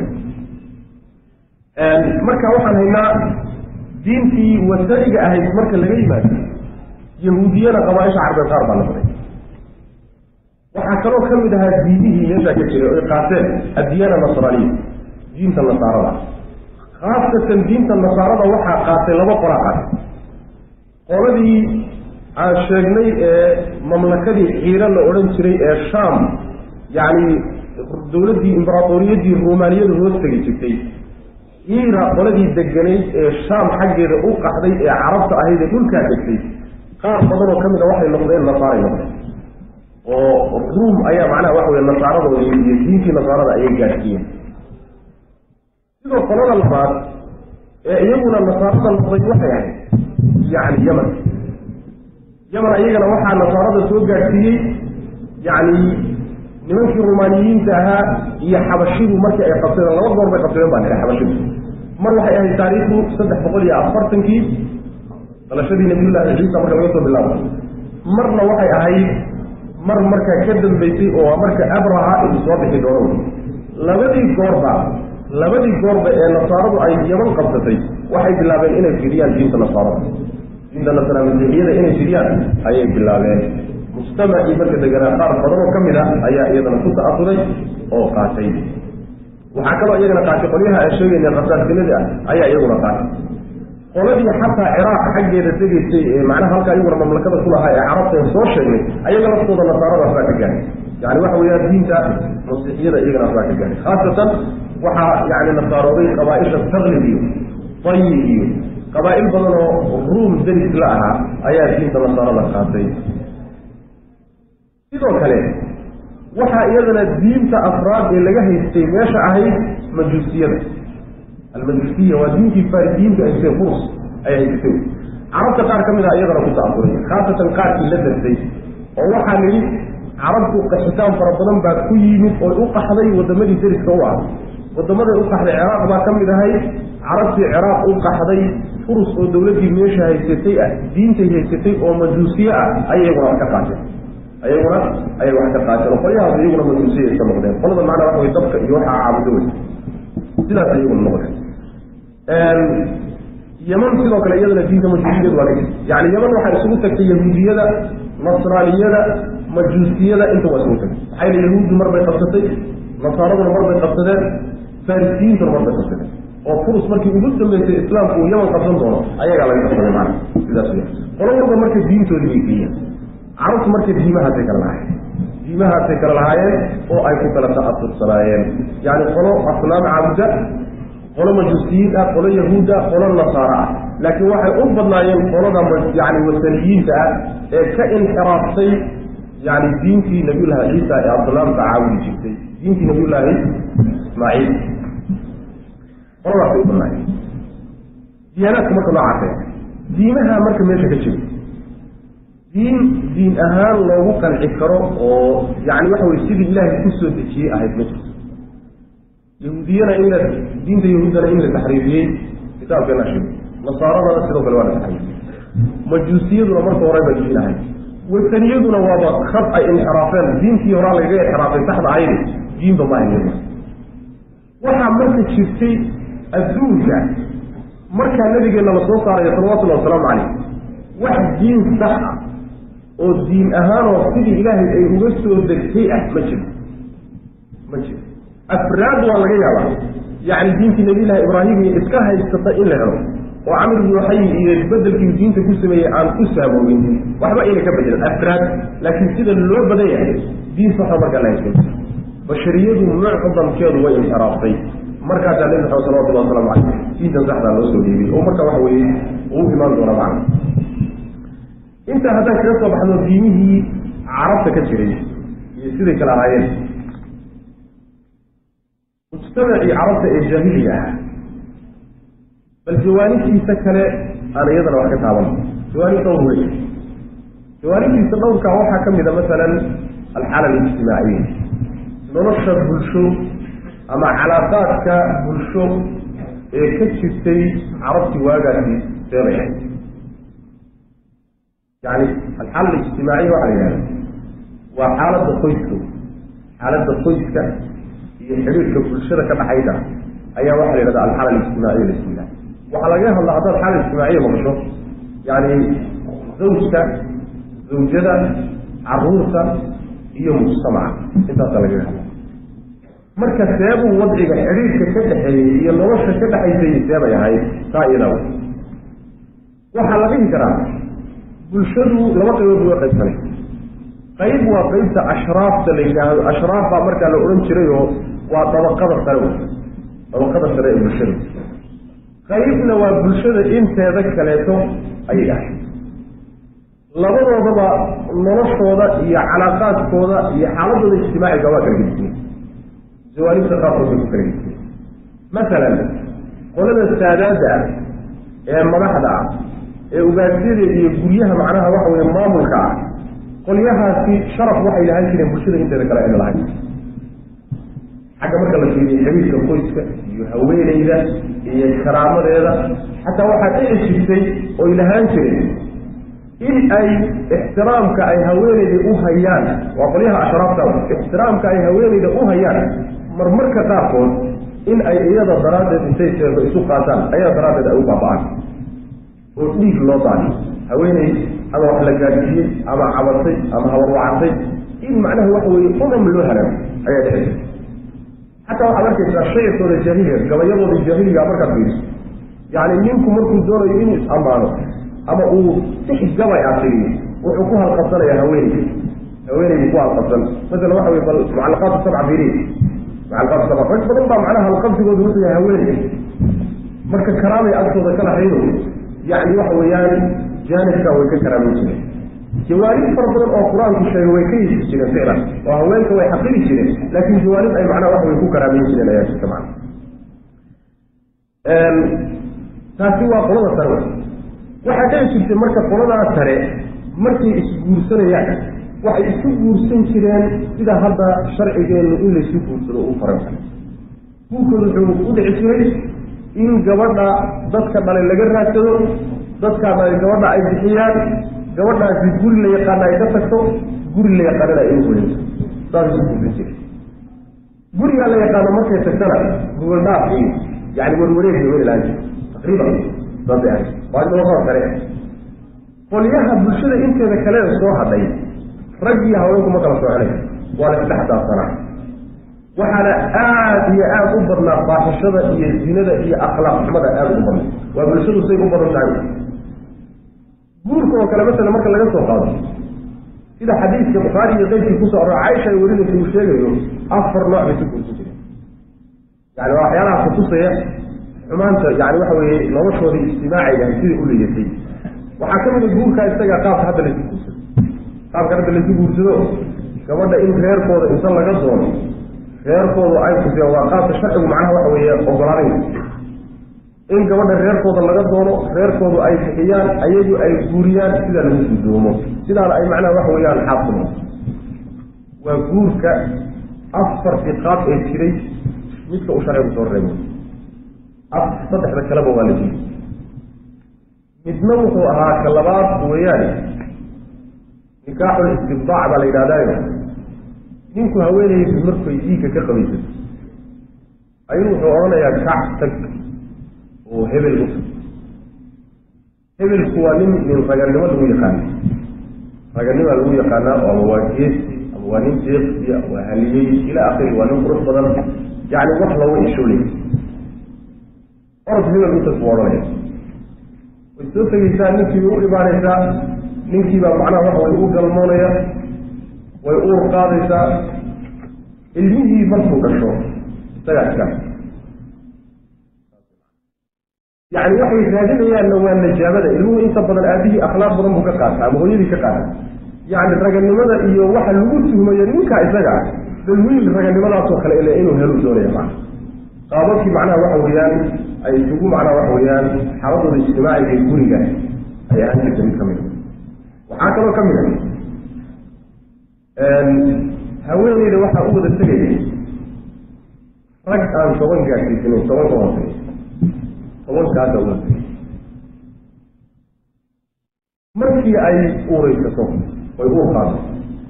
marka waxaan haynaa diintii wadaniga ahayd marka laga yimaado yahuudiyada qabaa'isha carbeed qaar baa noqday waxaa kaloo kamid ahaa diinihii meesha ka jiray oo qaateen addiyaana nasraaniya diinta nasaarada khaasatan diinta nasaarada waxaa qaatay laba qola qaatay qoladii aan sheegnay mamlakadii xiira la odhan jiray ee Shaam yani dawladii imbraadoriyadii Roomaaniyada hoos tagi jirtay xiira qoladii deganay ee Shaam xaggeeda u qaxday ee carabta ahayd ee dhulka degtay qaar badan oo kamid ah waxay noqdeen nasaari noqdeen oo Room ayaa macnaha wax weeye nasaarada iyo diintii nasaarada ayay gaarsiiyeen sidoo qolada labaad ee iyaguna nasaarada noqday waxay ahayd yani Yaman ayagana waxaa nasaarada soo gaarsiiyey yani nimankii Roomaaniyiinta ahaa iyo xabashidu markii ay qabsadeen laba goor bay qabsadeen baa jiray xabashidu mar waxay ahayd taariikhdu 340kii dhalashadii nabiyullaahi ciisa marka laga soo bilaabo marna waxay ahayd mar markaa ka dambeysay oo marka Abraha uu soo bixi doono labadii goorba ee nasaaradu ay Yaman qabsatay waxay bilaabeen inay firiyaan diinta nasaarada inta nasara masiixiyada inay firiyaan ayay bilaabeen mujtamacii marka deganaa qaar badan oo kamid ah ayaa iyadana ku ta'aquday oo qaatay waxaa kaloo iyagana qaatay qolyaha ay sheegayeen qasaasnimada ayaa iyaguna qaatay qoladii xataa Ciraaq xaggeeda tegaysay macnaha halka iyaguna mamlakada ku lahaa ee carabta soo sheegnay ayaga laftooda nasaarada baa ka gaaray yani waxa weeyaan diinta masiixiyada iyagana baa ka gaaray khaasatan waxaa yani nasaaroobay qabaa'isha taglib iyo tayi iyo قبائل بدنو روم دنيس لها ayaa diinta nasaarada qaatay sidoo kale waxa iyadana diinta afraad ee laga haystay meesha ahayd majuusiyada almajuusiyya waa diintii fardiinta ay furs ay haystay carabta qaar kamid ah iyadana ku taaburay khaasatan qaarkii la dartay oo waxa niri carabtu qaxitaan fara badan baa ku yimid oo u qaxday wadamadii dariska u ah wadamada u qaxday Ciraaq baa kamid ahay carabtii Ciraaq u qaxday furs oo dawladii meesha haysatay diintay haysatay oo majuusiya ayaguna ka qaateen wax ka qaateen qolyaha ayaguna majuusiya iska noqdeen qolada macna waxa way dabka iyo waxa caabudo sidaas ayaguna noqdeen Yaman sidoo kale iyadana diinta majuusiyada waa leeyahay yani Yaman waxa isugu tagtay yahuudiyada nasraaniyada majuusiyada inta waa isugu tagtay waxay yahuudu marba qabsatay nasaaraduna marba qabsadeen farisiinta marba qabsadeen oo furs markii ugu dambeysay islaamku uu Yaman qabsan doono ayaga laga qabsaday macna sidaas weeye qolada markii diintooda ay geeyeen carabtu markii diimaha ay kala lahaayeen oo ay ku kala ta'assuraayeen yani qolo asnaam caabuda qolo majuusiyiin ah qolo yahuuda qolo nasaara ah laakiin waxay u badnaayeen qolada yani wasaniyiinta ah ee ka inxiraaftay yani diintii nabiyullaahi ciisa ee abdullah tacaawudi jirtay diintii nabiyullaahi ismaaciil qoladaas u badnaayeen diyaanaadka marka loo caafeeyo diimaha marka meesha ka jiro diin ahaan loogu qanci karo oo yani waxa weye sidii ilaahay ku soo dejiyey ahayd ma jirto yahuudiyana diinta yahuudana in la taxriifiyey kitaabkeena sheegay نصارى سيدو كالوانا الحي مجوسيدنا مركو ريبا الجيناهي والثانيدنا وابا خطأ انحرافين دين في وراء لغاية انحرافين تحت عيني دين بما ينزل waxaa marka jirtay adduunka markaa nabigeena la soo saaray sallallahu alayhi wasallam wax diin sax ah oo diin ahaan oo sidii ilaahay ay uga soo degtay ma jiro afraad waa laga yaabaa yani diintii nabi ilaahay ibraahim iska haystay in la helo oo amir ibn hayy iyo bedelkii diinta ku sameeyay aan ku saabooyin waxba inay ka bedelaan afraad laakiin sida loo badan yahay diin sax marka la haysto بشريته معظم كانوا وين حرافي مركز عليه صلى الله عليه وسلم في تزحد على الرسول دي ومركز وحوي وإيمان دون معنا انت هذا كيف بحنا دينه عرفت كثيرين يصيرك العيان مجتمعي عرفت الجاهلية فالجوانب في سكنة أنا يضرب وحكة عظم جوانب طويلة جوانب في سنور كواحة كم إذا مثلا الحالة الاجتماعية nolosha bulsho ama calaaqaadka bulsho ee ka jirtay carabti waagaasi deeray yani alxal ijtimaaci waxa la yidhahda waa xaaladda qoyska iyo xiriirka bulshada ka dhaxayda ayaa waxa la yidhahda alxal ijtimaaciya lismila waxaa laga hadlaa haddaad xaal ijtimaaciya maqasho yani zawjka zawjada caruurta iyo mujtamaca intaasa laga hadla marka seebuu wadciga xiriirka ka dhaxeeyey iyo nolosha ka dhaxaysay seebay ahayd taa iyada waxaa la dhihi karaa bulshadu laba qaybood uga qaybsanay qayb waa qaybta ashraafta la yidhaahdo ashraaf baa markaa la odhan jiray oo waa dabaqada sare ee bulshada qaybna waa bulshada inteeda kaleeto ayay ahayd labadoodaba noloshooda iyo calaaqaadkooda iyo xaaladooda ijtimaaciga waa kala gedisnay جوانب تقاطع الفكرية مثلا قلنا السادات مدحدة وبعدين يقوليها معناها وحوي مامولكا قليها في شرف وحي لهاي كده بلشده انت ذكرها إلا لهاي حاجة مركا لكي حبيبك الكويسك يهوين إذا يكرامر إذا حتى واحد إيش الشيء وإلى هاي كده إن أي احترامك أي هوين إذا أوهيان وقليها أشراف دول احترامك أي هوين إذا أوهيان مرمركة تاخذ إن أي إيادة درادة تسيسر بإسوق قاتل أي درادة أو بابان وطليق الله تعالى هويني أما وحلا جادية أما عبطي أما هوروعطي إن معناه وحوي له هلم أي دحيث حتى وحلك الشيء طول الجاهلية كما يضل الجاهلية أمرك بيس يعني منكم مركم دور يميس أمانه أما هو تحت جوي عصيري وحكوها القصة يا هويني بقوها القصة مثلا وحوي معلقات السبع بيرين مع القبض طبعا فبضم معناها القبض يقول يا هوين مركز كرامي أكثر ذكرها حينه يعني وحويان جانب كويك كرامي جوانب فرضاً القرآن في الشيء ويكيس الشيء فعلا وهوين كوي حقيقي الشيء لكن جوانب أي معنى وحوي يكون كرامي الشيء لا يجب كمان تاسيوا قرضة ثروة وحتى يشبه مركز قرضة ثروة مركز يسجور سنة يعني waxay isu guursan jireen sida hadda sharcigeenu in la isu guursado u faransa guurkoodu wuxuu u dhici jiray in gabadha dadka dhalay laga raadsado dadka dhalay gabadha ay bixiyaan gabadhaasi guri la yaqaana ay ka tagto guri la yaqaanana ay u gulayso saas isu guursan jiray guriga la yaqaano markay tagtana gogol dhaaf iyo yani warwareeg iyo weli lahayn taqriiban saasay ahayd waa in loo kale qolyaha bulshada inteeda kale soo hadhay رجي هؤلاء ما كانوا عليه ولا تحت الصنع وحنا هي أبرنا فاحشة هي الزنا هي أخلاق محمد أبرنا وبرسول سيد أبرنا تعالى قولكم كلام مثلا مركز لا ينسوا هذا إذا حديث البخاري يقول في قصة عائشة يقولون في المشكلة أفر نوع بتكون يعني أحيانا خصوصية عمان يعني وحوي نوشوا الاجتماعي يعني كذي كل يسير وحكمنا الجمهور كان يستجع قاف هذا اللي قاف كانت اللي تقول كمان إن غيركم إنسان لا قصون غيركم وعيش في وقاف الشرع معها وحوي أوغرانين إن كمان غيركم لا قصون غيركم أي حيان أيجو أي جوريان كذا لمسدومه كذا على أي معنى وحويان حاصل وجورك أفر في قاف الشري مثل أشرب صورهم أفتح الكلام والدي متنوعها كلبات وياني نكاح الاستبضاع على الإرادة نينكو هويني بمرفو يديك كقبيسة أيوه حوانا يا كعتك وهبل مصر هبل كوانين من رجالنما الويقان رجالنما الويقان ومواجهة أموانين تيقفية وهليين إلى آخر ونمرض بدل يعني وحلو إيشولي أرض هبل مصر فورانا ويستوصل الإنسان نكي بيقول باريسا نكي بمعنى وحو يقول قلمونيا ويقول قادسا المهي مرفوق الشوط تلعب يعني وحي الثاني هي أنه النجابة اللي أنت بدل هذه أخلاق برمه كقاطع مغنية كقاطع يعني الرجل لماذا إيه واحد الوجود ما يرميك إزاي بالويل الرجل لماذا أتوقع إلى إنه هلو الدنيا معه قابلك معناه وحويان أي تقول معناه وحويان حرض الاجتماعي في كل جهة أي أنت جميل كمل وحاكم كمل هؤلاء اللي واحد أول السجن رجع صوان جاكي كنوا صوان قواصي صوان كذا ولا مركي أي أوري كصوم ويقول خالص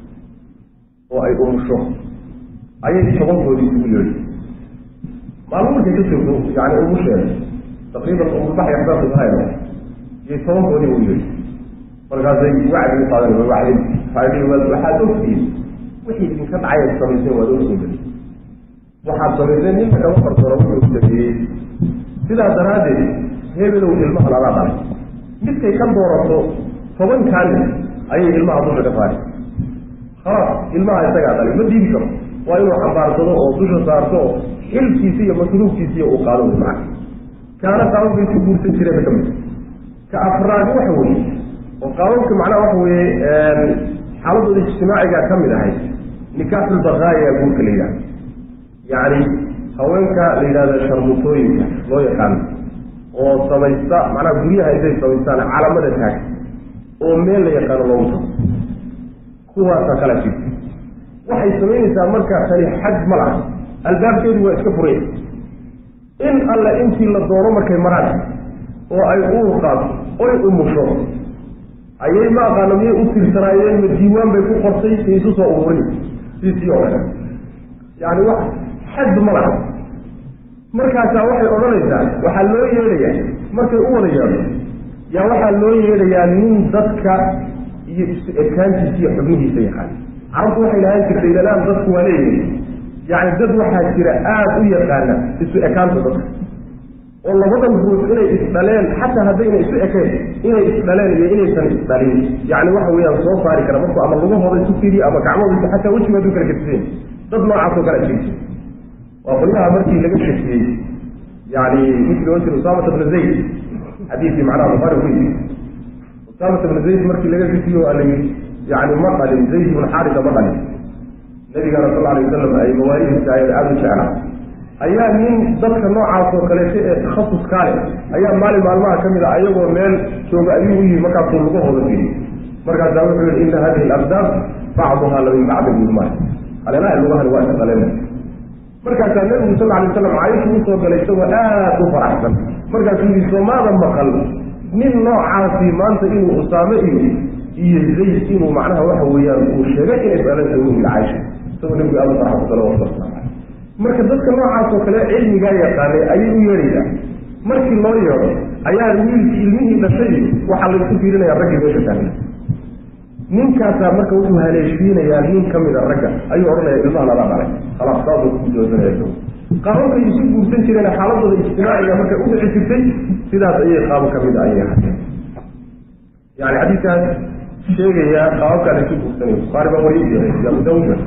وأي أمشوا أي صوان قولي تقولي معلومة كتير يعني أمشوا تقريبا أم البحر يحضر في هاي يصوم قولي ويقولي مركز زي واحد يقال واحد فايدين وحدوك فيه وحيد من كم عايز صميتين ودوسين بلي وحد صميتين يمكن أوفر صرامه وكتبيه سيدا درادي هيبلو المهل على بعض مثل كم دورته فوين كان أي المهل ضوء كفاري خلاص المهل يتقع عليه ما دي بكم وإنه عبار صدوه وطوش صارته حل كيسية مسلوب كيسية وقالوا معك كانت عوض بيشبور سنسيرة بكم كأفراد وحوي وقالوا كمعنى وحوي حالة الاجتماعي قاعد كمل هاي نكاح البغايا يقول كليا يعني هوينك لهذا شرمطوي لو يقام وصميستا معنى بريها إذا صميستان على مدى تاك ومين اللي يقام لوطا كوها ساكالة waxay sameynaysaa marka tani xad malaha albaabkeedu waa iska furay in alla intii la doono markay maraan oo ay u qaado oo ay umusho ayay ma aqaanamiyay u tirtaraayeen diiwaan bay ku qortay isu soo ururin sidii oo kale yani wax xad malaha markaas waxay oranaysaa waxa loo yeelayaa markay u wada yeelo yaa waxa loo yeelayaa nin dadka iyo ekaantiisa xubnihiisa yaqaan عرض واحد هاي كده الآن ضد وليه يعني ضد واحد كده ويقانا اسمه أكان ضد والله بدل الفروس إلى إسبالين حتى هذين اسمه أكان إلى إسبالين إلى سنة إسبالين يعني واحد ويا صوت صار كده مصر أما الله هذا يسوي أما كعمه حتى وش ما ذكر كتير ضد ما عصوا كده شيء وأقولها مرتي لقيت شيء يعني مثل وجه أسامة بن زيد حديثي معناه بخاري ومسلم أسامة بن زيد مرتي لقيت شيء وقال يعني مقل زيد بن حارثة مقل النبي صلى الله عليه وسلم أي مواريث السائل أبو شعر أيام من ضبط النوع عصر كلا تخصص كالي أيام مالي معلومة كاملة أيام ومال شوق أيوه مكان طلقوه وذكيه مركز داود إن هذه الأبدان بعضها لمن بعض المال على ما اللغة الوقت قلنا مركز النبي صلى الله عليه وسلم عايش وصوب ليسوا كفر أحسن مركز في سماذا مقل من نوع عاصي ما أنت إنه أسامة زي سينو معناها وحويا وشركة يسألون سويه العيشة سوى النبي أبو صلى الله عليه وسلم مركز ذلك النوع وكلاء علم جاية قال أيه يريد مركز الله يرى أيها الويل في علمه بشيء وحل يكون لنا يا الرجل وش ثاني من كاسا مركز وجهها ليش فينا يا مين كمل الرجل أيه أرنا يا الله لا عليه خلاص صادق جوزنا يسوي قالوا لي يجيب بنتي لنا حالات الاجتماع يا مركز أوضح في البيت سيدا أيه قابو كمل أيه حتى يعني حديث شيء يا خاوك على كيف تستني قارب مريض يا مدوجة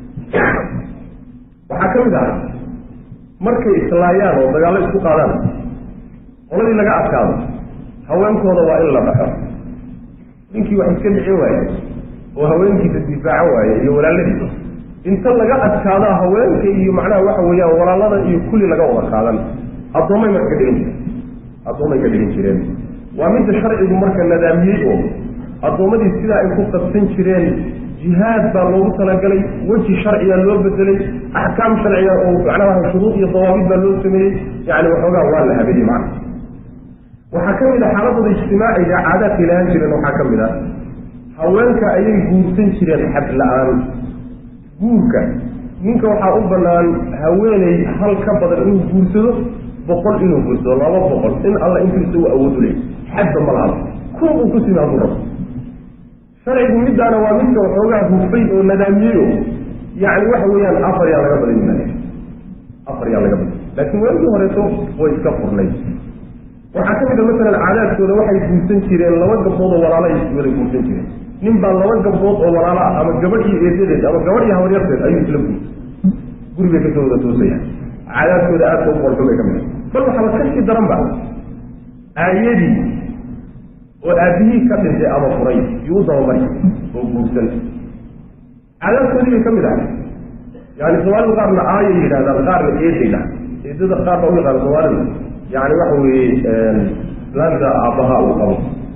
وحكم ذا مركي إسلايان وضيال السوق هذا والذي لقى أسكاب هوانك وضواء إلا بحر إنك واحد كل عواية وهوانك تدفع عواية ولا الذي إنت لقى أسكاب هوانك معناه وحويا ولا الله كل لقى وضخالا الضوء ما يقدرين شرين ومن الشرع المركز الندامي الضوء سيدا إن كنت تنشرين جهاد بالله تلقلي وجه شرعي اللو بدلي أحكام شرعية وعلى شروط الضوابط بالله سمي يعني وحوقها والله هذه معه وحكم إلى حالة الاجتماعية عادات إلى هنجرين وحكم إلى haweenka ayay guursan jireen xad la'aan guurka ninka waxa u banaan haweenay hal ka badan inuu guursado 100 inuu guursado 200 in alla intiisa uu awood u leeyahay xad malaha kuwa ku siinaado rab sharcigu midana waa midka waxoogaa hufay oo nadaamiyo yani waxa weeyaan afar yaa laga badan laakiin weli horeeto way iska furnay waxa ka mid ah mesela caadaadkooda waxay guursan jireen laba gabdhood oo walaalay wada guursan jireen nin baa laba gabdhood oo walaala ama gabadh iyo eedadeed ama gabadh iyo hawryarteed ayuu isla guriga ka soo wada toosaya caadaadkooda aad u qorto bay ka mid bal waxa ka sii daran ba aayadii oo aabihii ka dhintay ama furay yuu dawmay oo guursan caadaadkoodii bay ka mid ah yani soomaalidu qaarna aayay yidhahdaan qaarna eedayda eedada qaarna u yaqaan soomaalidu يعني وحوي لاندا أبها وقبض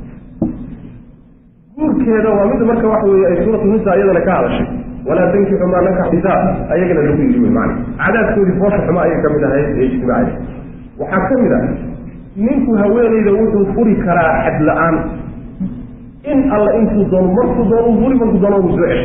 قول كذا ومثل مركب وحوي أي سورة النساء أيضا لك هذا الشيء ولا تنكح ما نكح نساء أيضا لكم يجيب المعنى عادات كل فرصة ما أيضا كمدها اجتماعي وحكم ذا منكم هوين إذا وانتم فري كرا حد الآن إن الله إنتم ظلم مرتوا ظلم ظلم من ظلم مزرعش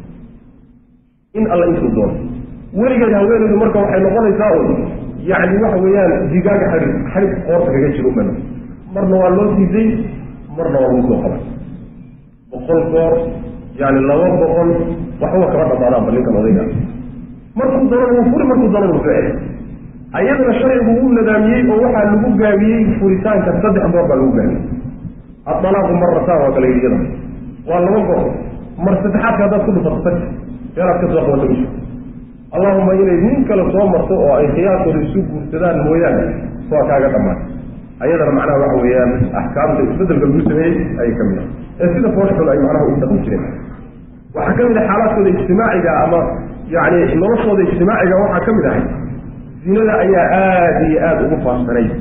إن الله إنتم ظلم ورجال هوين إذا مركب وحي نقول يساؤل يعني وحويان دجاج حرق قرطة كجيرو منه مرنا والله سيدي مرنا والله قبل بقول قر يعني لو بقول وحوى كمان ضرب اللي كان وضيع مركو ضرب وفور مركو ضرب فعل أيضا الشرع بقول ندامي ووحى اللي جابي فوريسان تصدق ضرب اللي الطلاق مرتين وكلي جدا والله بقول مرتين هذا كله تصدق يا رب تصدق ولا مش اللهم إلي منك لصومرت أو أي خياط للسوق والسدان مويان سواء كاغا دمان أيضا معناه وحويان أحكام تبدل بالمسلمين أي كمية السيدة فوشحوا أي معناه إنتقل كريم وحكم لحالات الاجتماعي أما يعني نرصد الاجتماعي وحكم لها زينة أي آدي أغفى السنين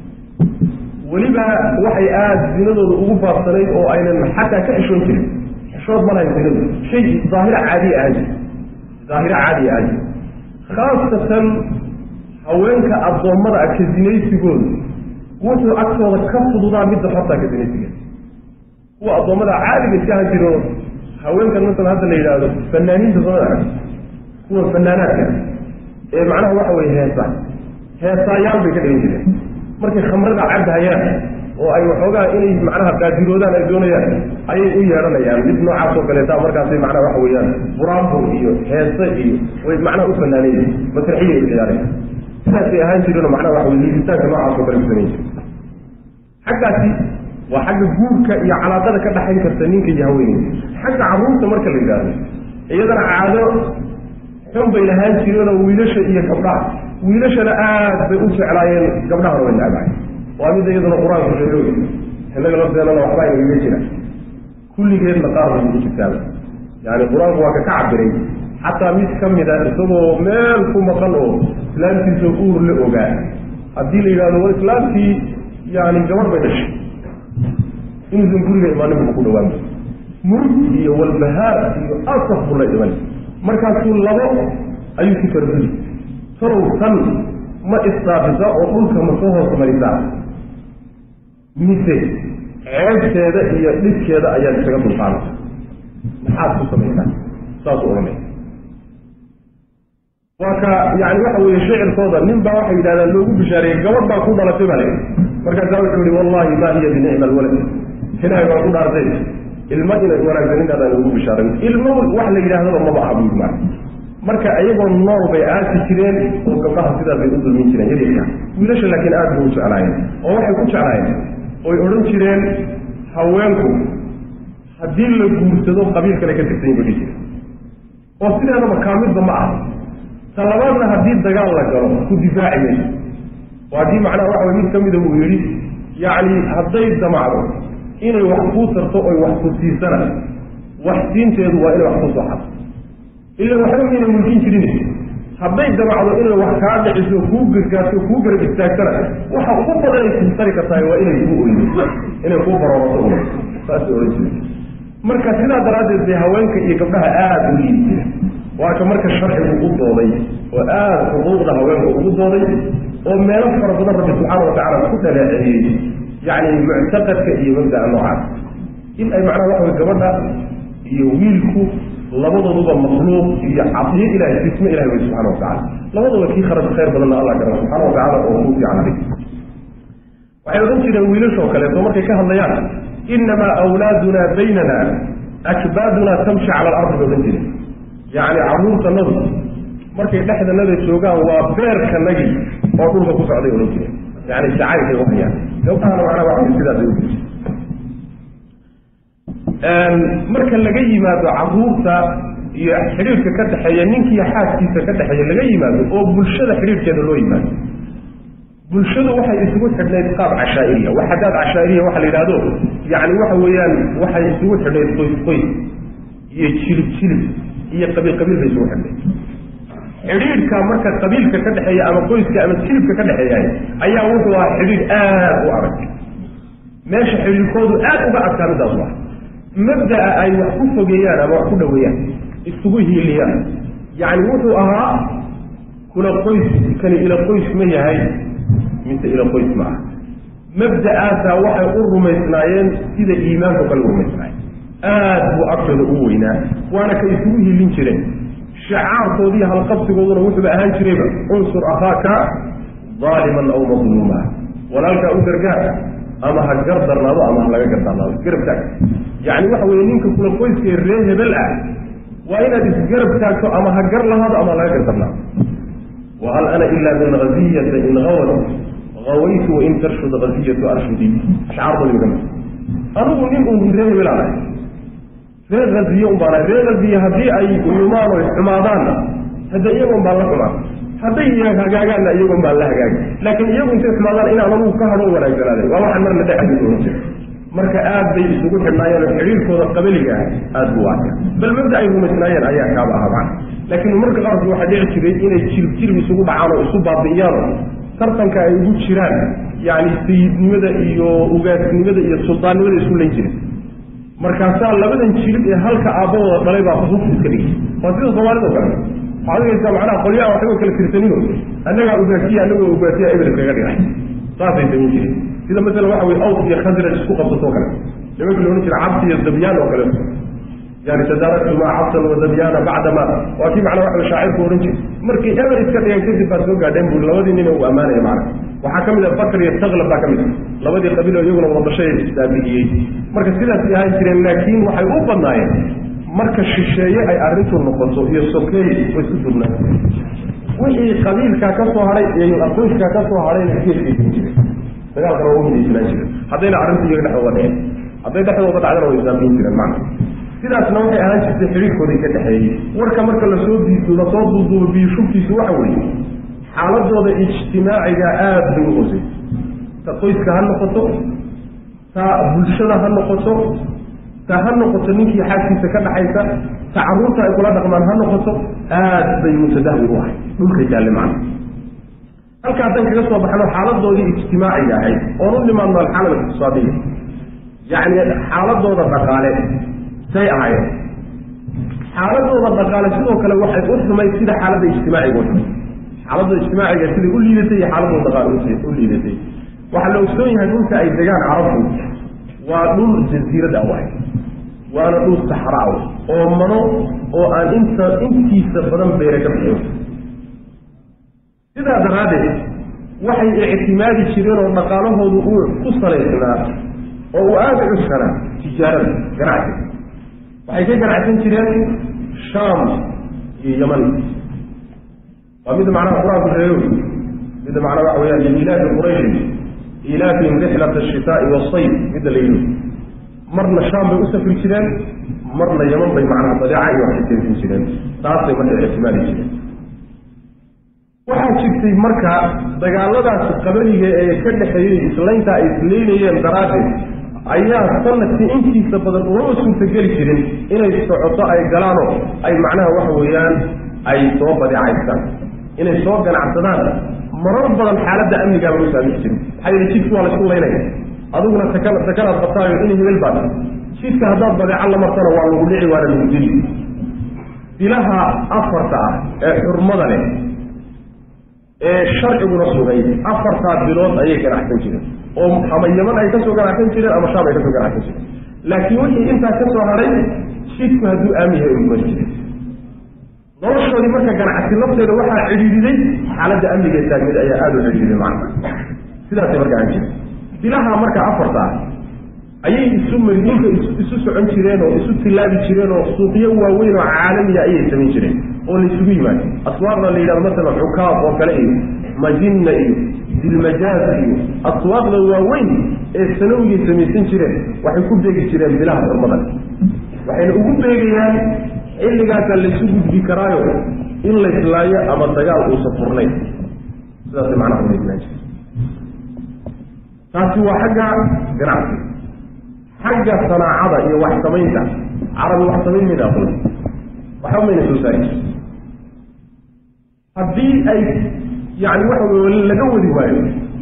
ولما وحي زينة أغفى السنين أو أين حتى كأشون كريم شوط مالها يزينة شيء ظاهرة عادية ظاهرة عادية عادية خاصة هوينك الضمر كزينيسي قول وصل أكثر كفض ضع مدة حتى كزينيسي هو الضمر عادي بسيها جيرون هوينك مثلا هذا اللي يلاده فنانين تظهر هو الفنانات يعني إيه معناه وحوي هيسا يالبي كده ينجده مركي خمرنا عبدها يعني oo ay waxoogaa inay macnaha qaadiroodaan ay doonayaan ayay u yeeranayaan mid noocaas oo kaleeta markaasay macnaha waxa weeyaan buraanbo iyo heese iyo way macnaha u fanaanayeen masraxiye u ciyaareen sidaasay ahaan jireen macnaha waxa weeye liitaanka noocaas oo kale sameeyeen xaggaasi waa xagga guurka iyo calaaqada ka dhaxayn karta ninka iyo haweeneyda xagga carruurta marka la yidhaahdo iyadana caado xun bay lahaan jireen oo wiilasha iyo gabdhaha wiilashana aad bay u jeclaayeen gabdhahana way necbaayeen وأمد أيضا القرآن في الشيوخ إنك لفظي أنا وحبائي من يجينا كل جهد مقارب من الكتاب يعني القرآن هو كعبري حتى ميت كم إذا أرسمه مالكم مقلعه فلانتي سؤور لأوغاء الدين إلى أنه فلانتي يعني جواب بيش إنزم كل إيمانه بقول وامد مرسي والبهاء أصف الله إيمان مركز كل لبا أي فكر ذلك صروا سن ما إستابسا وقلت مصوها سمريسا مثل عيب كذا هي ليس كذا أيام تقدم القانون نحاس سمريسا ساسو أمي وكا يعني وحوي الشعر صودا نمبا وحي إذا لو بشارين قبل باقود على سبالي مركز دعوة والله ما هي بنعم الولد هنا يقول أرضي المدينة ولا جنين هذا لو بشارين المول وحلا إلى هذا الله حبيب معه marka ayagoo nool bay aasi jireen oo gabdhaha sidaa bay u dulmin jireen yadayka wiilasha laakiin aad buu u jeclaayeen oo waxay ku jeclaayeen oy odhan jireen haweenku haddii la guursado qabiil kale ka tirsan bay dhihi jireen oo sideedaba kaamidba ma aha talabaadna haddii dagaal la galo ku difaaci mayso oo haddii macnaha waxa way mid ka mida uu yidhi yacni hadday damacdo inay wax kuu tarto oy wax ku siisana wax siinteedu waa inay wax ku soo xado إلا وحنا من الممكن كريم حبيت جماعة إلا وحكاد عزو كوجر كاسو كوجر بالتاكرة وحقوق ذلك الطريقة طيب وإلى يقول إلى كوبر ورسول فأسأل مركز هنا دراسة زي هوانك يقبلها وليد وعشان مركز الشرع وجود ضوئي حقوق هوانك وجود ضوئي وما ينفر بضرب سبحانه وتعالى كتلا يعني معتقد كأي مبدأ النوعات إن أي معنى واحد الجبردة يويلكو لبضوا مخلوق عطيه إلى اسم إلى سبحانه وتعالى لبضوا كي خرج خير بدل الله جل سبحانه وتعالى وقوف على ذلك وحيوانش يويلوش وكله ومركي كهالليان إنما أولادنا بيننا أكبادنا تمشي على الأرض ببنتنا يعني عمود النظر مركي لحد النبي سوقاه وبير كالنجي وقوله قصة عليه ونجي يعني الشعائر وحيان لو كان معنا واحد كذا بيوجد marka laga yimaado caruurta iyo xiriirka ka dhaxeeya ninkii xaaskiisa ka dhaxeeya laga yimaado oo bulshada xiriirkeeda loo yimaado bulshadu waxay isugu xidhnayd qaab cashaa'iriya waxadaad cashaa'iriya waxa la yiraahdo yaani waxa weeyaan waxay isugu xidhnayd qoys iyo jilib iyo qabiil bay isugu xidhnayd xiriirka marka qabiilka ka dhaxeeya ama qoyska ama jilibka ka dhaxeeya ayaa wuxuu ahaa xiriir aad u adag meesha xiriirkoodu aad uga adkaanadaas waa مبدأ أي وحكوفة جيانا وحكوفة جيانا استويه ليان يعني وحو أها كل قيس كان إلى قيس مية هاي مثل إلى قيس معه مبدأ آتا وحي أرم إسنايين إذا إيمان فقال أرم إسنايين وأكثر أوينا وأنا كيسويه لنشرين شعار توضيها القبط قولنا وحبا أهان شريبا انصر أخاك ظالما أو مظلوما ولا لك أودر جاك أما هجردر الله أما هلقردر الله قربتك يعني waxa weey ninka kula qoyska reer hebel ah waa inaad isgarab taagto ama hagar lahaado ama laga gardarna wa hal ana illa min ghaziyati in ghawad غويت وإن ترشد غزية أرشدي أشعار ضلي بكم أنا أقول من رأي بلا رأي غزية وبالا رأي غزية هذه أي يمان وإحمادان هذا يوم بالا كمان هذا يهجاجنا يوم بالا هجاج لكن يوم تسمعنا إن أنا مو كهرو ولا جلالي والله حنا ندعي بيقولون marka aad bay isugu xirnaayeen xiriirkooda qabiliga aad u waaya bal mabda ay rumaysnaayeen ayaa ka baahan laakiin marka qaar waxa dhici jiray inay jilib isugu dhacaan oo isu baabiyaan tartanka ay ugu jiraan yaani sayidnimada iyo ugaasnimada iyo sultaanimada isku leeyeen markaas labadan jilib ee halka aabooda dhalay baa xuquuq iska dhigay fadhiyo Soomaalidu kale xaaladiisa macnaha qoliyaha waxa kala tirsanino annaga ugaasiya ibn kaga dhigay saasay sameeyeen إذا مثلا واحد أوصي خزر السوق بتوكل لما يقول هناك عبد الزبيان وكلام يعني تداركت مع عبد والزبيان بعدما وأكيد على واحد شاعر كورنجي مركي أمر إسكت ينكذب بسوق قاعدين بقول لودي إنه أمانة معنا وحكم إذا فكر يستغلب حكم لودي قبيله يقول والله شيء استابيلي مركز كذا في هاي الكلام لكن وحيقوم بالنايم مركز الشيء أي أريته النقطة يسوكي ويسدنا وإيه قبيل كاكسو هاري يعني أقول كاكسو هاري كثير dagaal kale oo midaysan jiray hadayna arrintu iyaga dhaxwadeen haday dhaxwada dhacdana way islaamiin jireen macna sidaasna waxay ahaan jirtay xiriirkooda ka dhaxeeyay warka marka la soo diido la soo duuduubo biishubkiisu waxa weeye xaaladooda ijtimaaciga aad bay u hoosay ta qoyska ha noqoto ta bulshada ha noqoto ta ha noqoto ninkii xaaskiisa ka dhaxaysa ta carruurta ay kula dhaqmaan ha noqoto aad bay mutadahwir u ahay dhulka jaalle macna halka tan kaga soo baxno xaaladooda ijtimaaciga ahay oo u dhimaadno xaalada iqtisaadiga yaani xaaladooda dhaqaale say ahay xaaladooda dhaqaale sidoo kale waxay u xumay sida xaaladda ijtimaaciga xaaladda ijtimaaciga sida u liidatay xaaladooda dhaqaale u liidatay waxa la ogsoon yahay dhulka ay degaan carabtu waa dhul jasiirad ah waana dhul saxraa oo mano oo aan intiisa badan beere ka bixiyo إذا درادت وحي اعتمادي شرين ونقاله ذو قصريتنا وآبع السنة تجارة قرعة وحي كي قرعة شرين شام يمن وماذا معنى قرآن الرئيوي ماذا معنى وحويا لإلاف قريش إلافهم رحلة الشتاء والصيف ماذا ليلو مرنا شام بأسف الشرين مرنا يمن بمعنى طليعة وحيتين في الشرين تعطي مثل اعتمادي شرين waxaa jirtay marka dagaaladaas qabaliga ee ka dhaxeeyay islaynta ay isleeyeen daraaddeed ayaa sanadkii intiisa badan oo suurta gali jirin inay socoto ay galaano ay macnaha wax weeyaan ay soo badeecaystaan inay soo ganacsadaan marar badan xaaladda amniga loo saamay jirin waxay jidku waa la isku leeyahay aduguna takala qataayo in hebel baad jidka haddaad badeeca la martana waa lagu dhici waana lagu dili ilaha afarta ah ee xurmada leh شرع ورسوله أفرت بلاد أي كان أحسن كده أما اليمن أي كسو كان عشان كده أما الشام أي كسو كان عشان كده لكن وحي أنت كسو هري شيك هدو أمي هي المسجد نرشوا لي مركا كان عشان نفسه لو واحد عديدي على ده أمي جيتاك من أي آل عديدي معنا سيدا تمركا عن كده بلاها مركا أفرطا أي اسم الملك اسس عن شيرين واسس تلاب شيرين وسوقيا ووين عالمية أي سمين شيرين واللي سوي ما أسواقنا اللي إذا مثلا عكاظ وكلائي مجنة إيه المجاز إيه أسواقنا ووين السنوي سمين شيرين وحيكون بيجي شيرين بلاها رمضان وحين بيجيان اللي قالت اللي سوق بكرايو إلا إسلايا أما الدجال وصفرني هذا معناه من الناس تاسوا حاجة جرعتي حاجة صناعة هي وحسمين ده عربي وحسمين من أقول وحمين سوسايس هذه أي يعني واحد ولا جو دوايو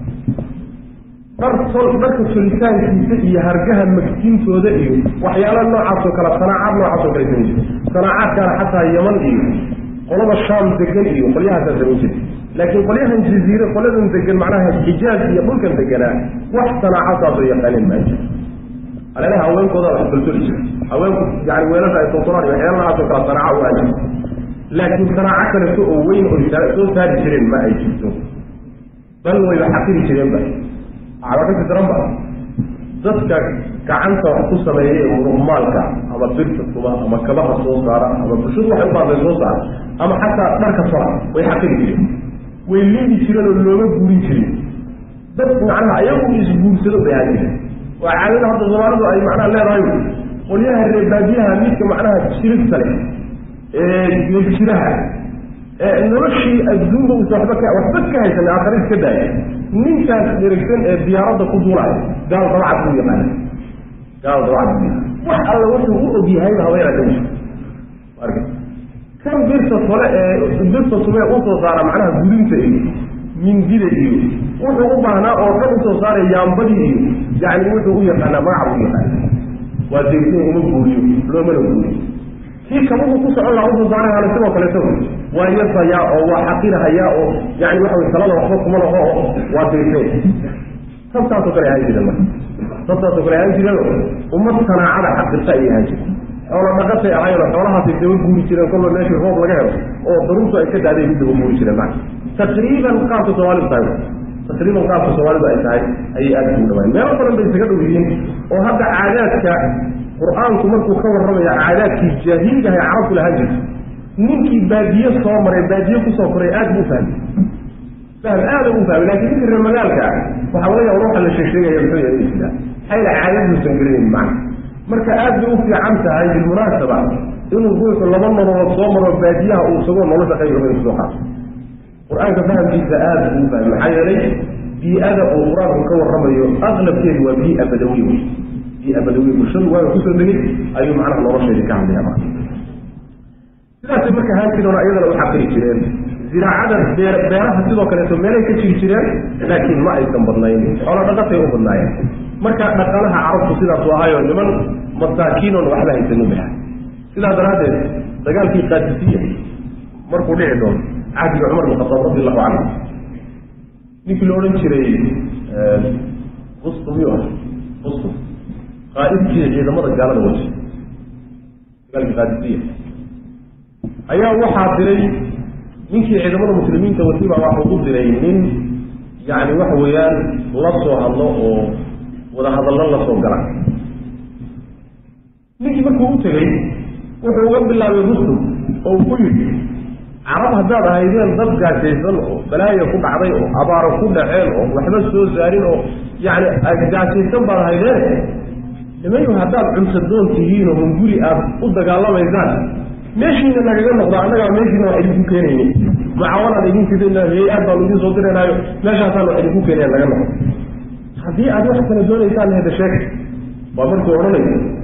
برك السلطان في هرجها المكتين سودائي وحيالا نوع عصو كلا صناعات نوع عصو كلا صناعات كان حتى اليمن إيه قلوب الشام دقن إيه وقليها تزمين لكن قليها الجزيرة قليها دقن معناها الحجاز يقول كان دقنها واحد صناعات عصو يقالين ماجد أنا لها أوين كذا بالتوليش أوين يعني وين ذا التطورات وحيانا عصو كلا صناعة واجد لكن صناعات كان سوء وين سوء ثاني شرين ما أيجيبتو بل ويحقير شرين بقى عرفت الدرامة ضدك كعنت وحصوصة مياه ورمالك أما بيرت الطباء أما كباها الصوصارة أما بشوط واحد بعض الصوصارة أما حتى ترك صورة ويحقير شرين ويلين يشيرين اللومة بورين شرين بس معناها أيام يسبون سلو بيعني وعالنا هذا الزمان أي معناها لا رأيه قوليها الرباديها ميك معناها تشيرك سلك يشيرها نرشي الزنبة وصحبك هاي سنة آخرين كده مين كان يركتن الديارات كدورة قال ضرعت بيه معنا قال ضرعت بيه واحد الله وصل وقو بيه هاي هوايرة تنشي كم بيرسة صلاة أوصل صار معناها قدوم تأيه من جيل إيه وحقوق هنا أوصل صار ينبدي إيه يعني وحقوق يقانا ما عبو يقانا وزيتين هم القوليو لو من القوليو في كمان قصة الله عز وجل على سبب فلسفة ويصيا أو حقيرها يا أو يعني واحد ثلاثة وحكم الله واتيتين كم تعتقد هاي جدا تعتقد هاي جدا وما تصنع على حق السائل هاي أو لما قصي هاي وحولها تدور بوري كده كل الناس يروح لجاه أو ضروره أكيد هذا يبدو بوري كده معه تقريبا قاعد سوالف طيب تقريبا قاعد سوالف أي أكيد ما يوصل بيسجلوا بيين وهذا عادات القرآن كمركو خبر رمي عادات الجاهلية هي عرف الهجر نمكي بادية صامرة بادية كصفرة آدم فهم آدم فهم لكن يمكن المجال كعب وحاولي أروح على الشيشية يمتلي الإسلام حيث عادات مستنقرين معنا مركا آدم في عمسة هذه المناسبة إنه يقول صلى الله عليه وسلم صامرة بادية أو صغير مولوسة خير من السلوحات القرآن كفهم جيسة آدم فهم حيث ليش بيئة القرآن مكور رمي أغلب كيه هو بيئة بدوية في أبدوية مشل ويكسر منه أيوم معنا الله رشد اللي كان لها سيدا تبقى هاي كده رأينا لو حقيقي شرين زراعة بيرها سيدا كانت ملكة شرين لكن ما يتم بضنايين أولا نقطة يوم بضنايين مركا نقالها عرفت سيدا سواهاي ونمن مستاكين وحلا يتنو بها سيدا درادة دقال في قادسية مركو ليه دون عهد عمر بن الخطاب رضي الله عنه نيكي لورن شرين وسط قائد كذا إذا مرة قال له وجه قال لي قادسية أيها واحد دليل منك إذا مرة مسلمين توتيبا وحضور دليل من يعني وحويان لصوها الله وذا هذا الله لصوه قرأ منك مركو تغي وحوان بالله ويرسل أو قيد عرب هذا هيدين ضبقا سيسن بلا يكون عضيه أبار كل حين وحبس سوزارين يعني أجدع سيسن بار هيدين لما يهداد عمسدون تهين ومن قولي أبدا قال الله ميزان ماشي إننا نقول نقضى عنك ماشي إننا حديثو كينيني معاونا لدين كده إننا هي أبدا لدين صوتنا ماشي أصلا حديثو كينيني لقد نقضى هذه أدوى حتى نزول إنسان هذا شكل وأمرك ورنا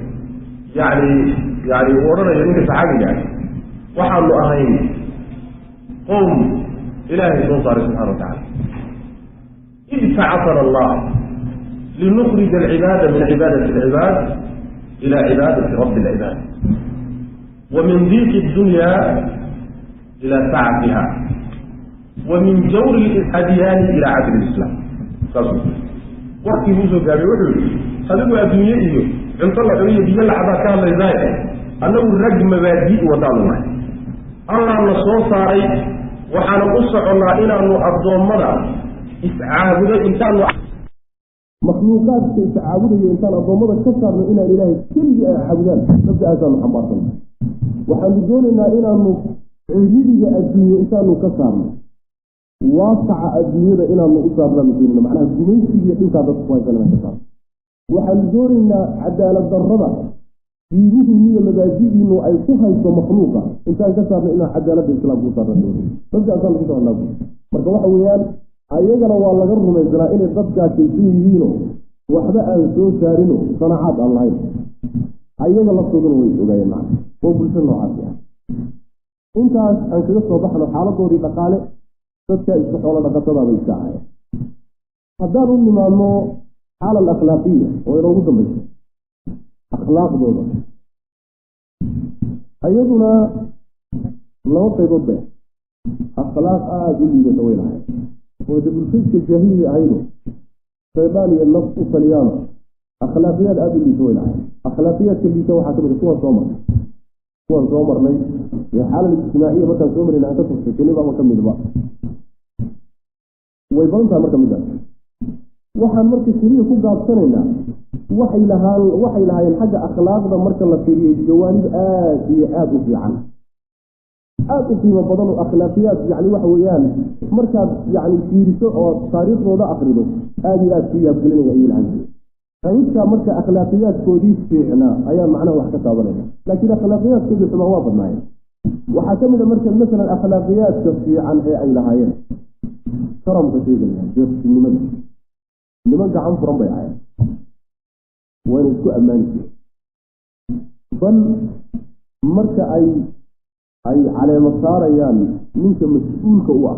يعني ورنا يدينك صحابي يعني وحال له أهين قوم إلهي سبحانه وتعالى إذ فعصر الله لنخرج العبادة من عبادة العباد إلى عبادة رب العباد ومن ضيق الدنيا إلى سعتها ومن جور الأديان إلى عدل الإسلام وقتي موسى قال يقول هذا الدنيا إيوه انطلع عليه بيجي لحظة كان الله يزايد أنه الرجل مبادئ وطالما الله نصوص عليه وحنا قصة الله إلى أنه الضمنا إسعابه إنسان مخلوقات إسعابه إنسان الضمنا كسر إلى إله كل عبدان نبدأ هذا محمد وحنا بدوننا إلى أنه عيدي الدنيا إنسان كسر واقع الدنيا إلى أنه أسر لنا معناها الدنيا هي إنسان تصفى كلمة كسر وحنا بدوننا عدالة الضربة دينه هي مبادئ إنه أي كهيس مخلوقة إنسان كسر إلى عدالة الإسلام كسر لنا نبدأ هذا الله marka waxa weeyaan ayagana waa laga rumaysanaa inay dadka kayfiyihiin waxba aan soo saarino sanaacad Allah ayaga la soo way ogaayeen oo bulshada noocaas ah intaas aan kaga soo baxno xaaladoodii dhaqaale dadka isku xoolo dhaqatada bay tahay haddaan u nimaano xaalad akhlaaqiya oo inoogu dambayso akhlaaqdooda ayaduna laba qaybood bay أخلاق أدلي بتوينها وإذا بالفسق الجاهلي أيضا شيطان النفس الصليانة أخلاقيات أدلي بتوينها أخلاقيات اللي توي حسب سوى صومر لي في حالة الاجتماعية مثلا صومر إن أنت تفكرني بقى مكمل بقى ويبانتها مكمل waxaan markii siriyo ku gaabsanayna waxay lahaayeen xagga akhlaaqda marka la fiiriyo jawaanib aad u fiican aad u qiimo badan oo akhlaaqiyad yani waxa weeyaan markaad yani fiiriso oo taariikhdooda akhrido aad iyo aad ku yaabgelinaya ay lahayn qaybta marka akhlaaqiyadkoodii fiicna ayaa macnaha wax ka taabanaya laakiin akhlaaqiyadkoodu xuma waa badnaayeen waxaa ka mid ah marka mesela akhlaaqiyadka fiican ee ay lahaayeen karamka sheegaya jeefnimada niman gacan furan bay ahaayeen waa isku ammaan bal marka ay caleemo saarayaan ninka mas-uulka u ah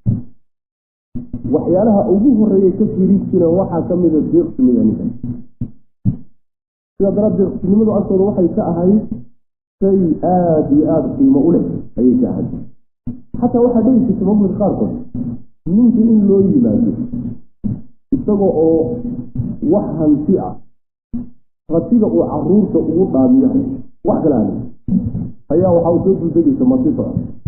waxyaalaha ugu horeeyay ka fiiriisina waxaa ka mid ah deeqsinimada ninkan sida daraaddeed deeqsinimadu agtooda waxay ka ahayd shay aad iyo aada qiimo u leh ayay ka ahayd xataa waxaa dhihi jirta mamlaka qaarkood ninka in loo yimaado isagoo oo wax hanti ah ratiga uu caruurta ugu dhaamiyahay wax kale aan ayaa waxaa soo duldegaysa masiifa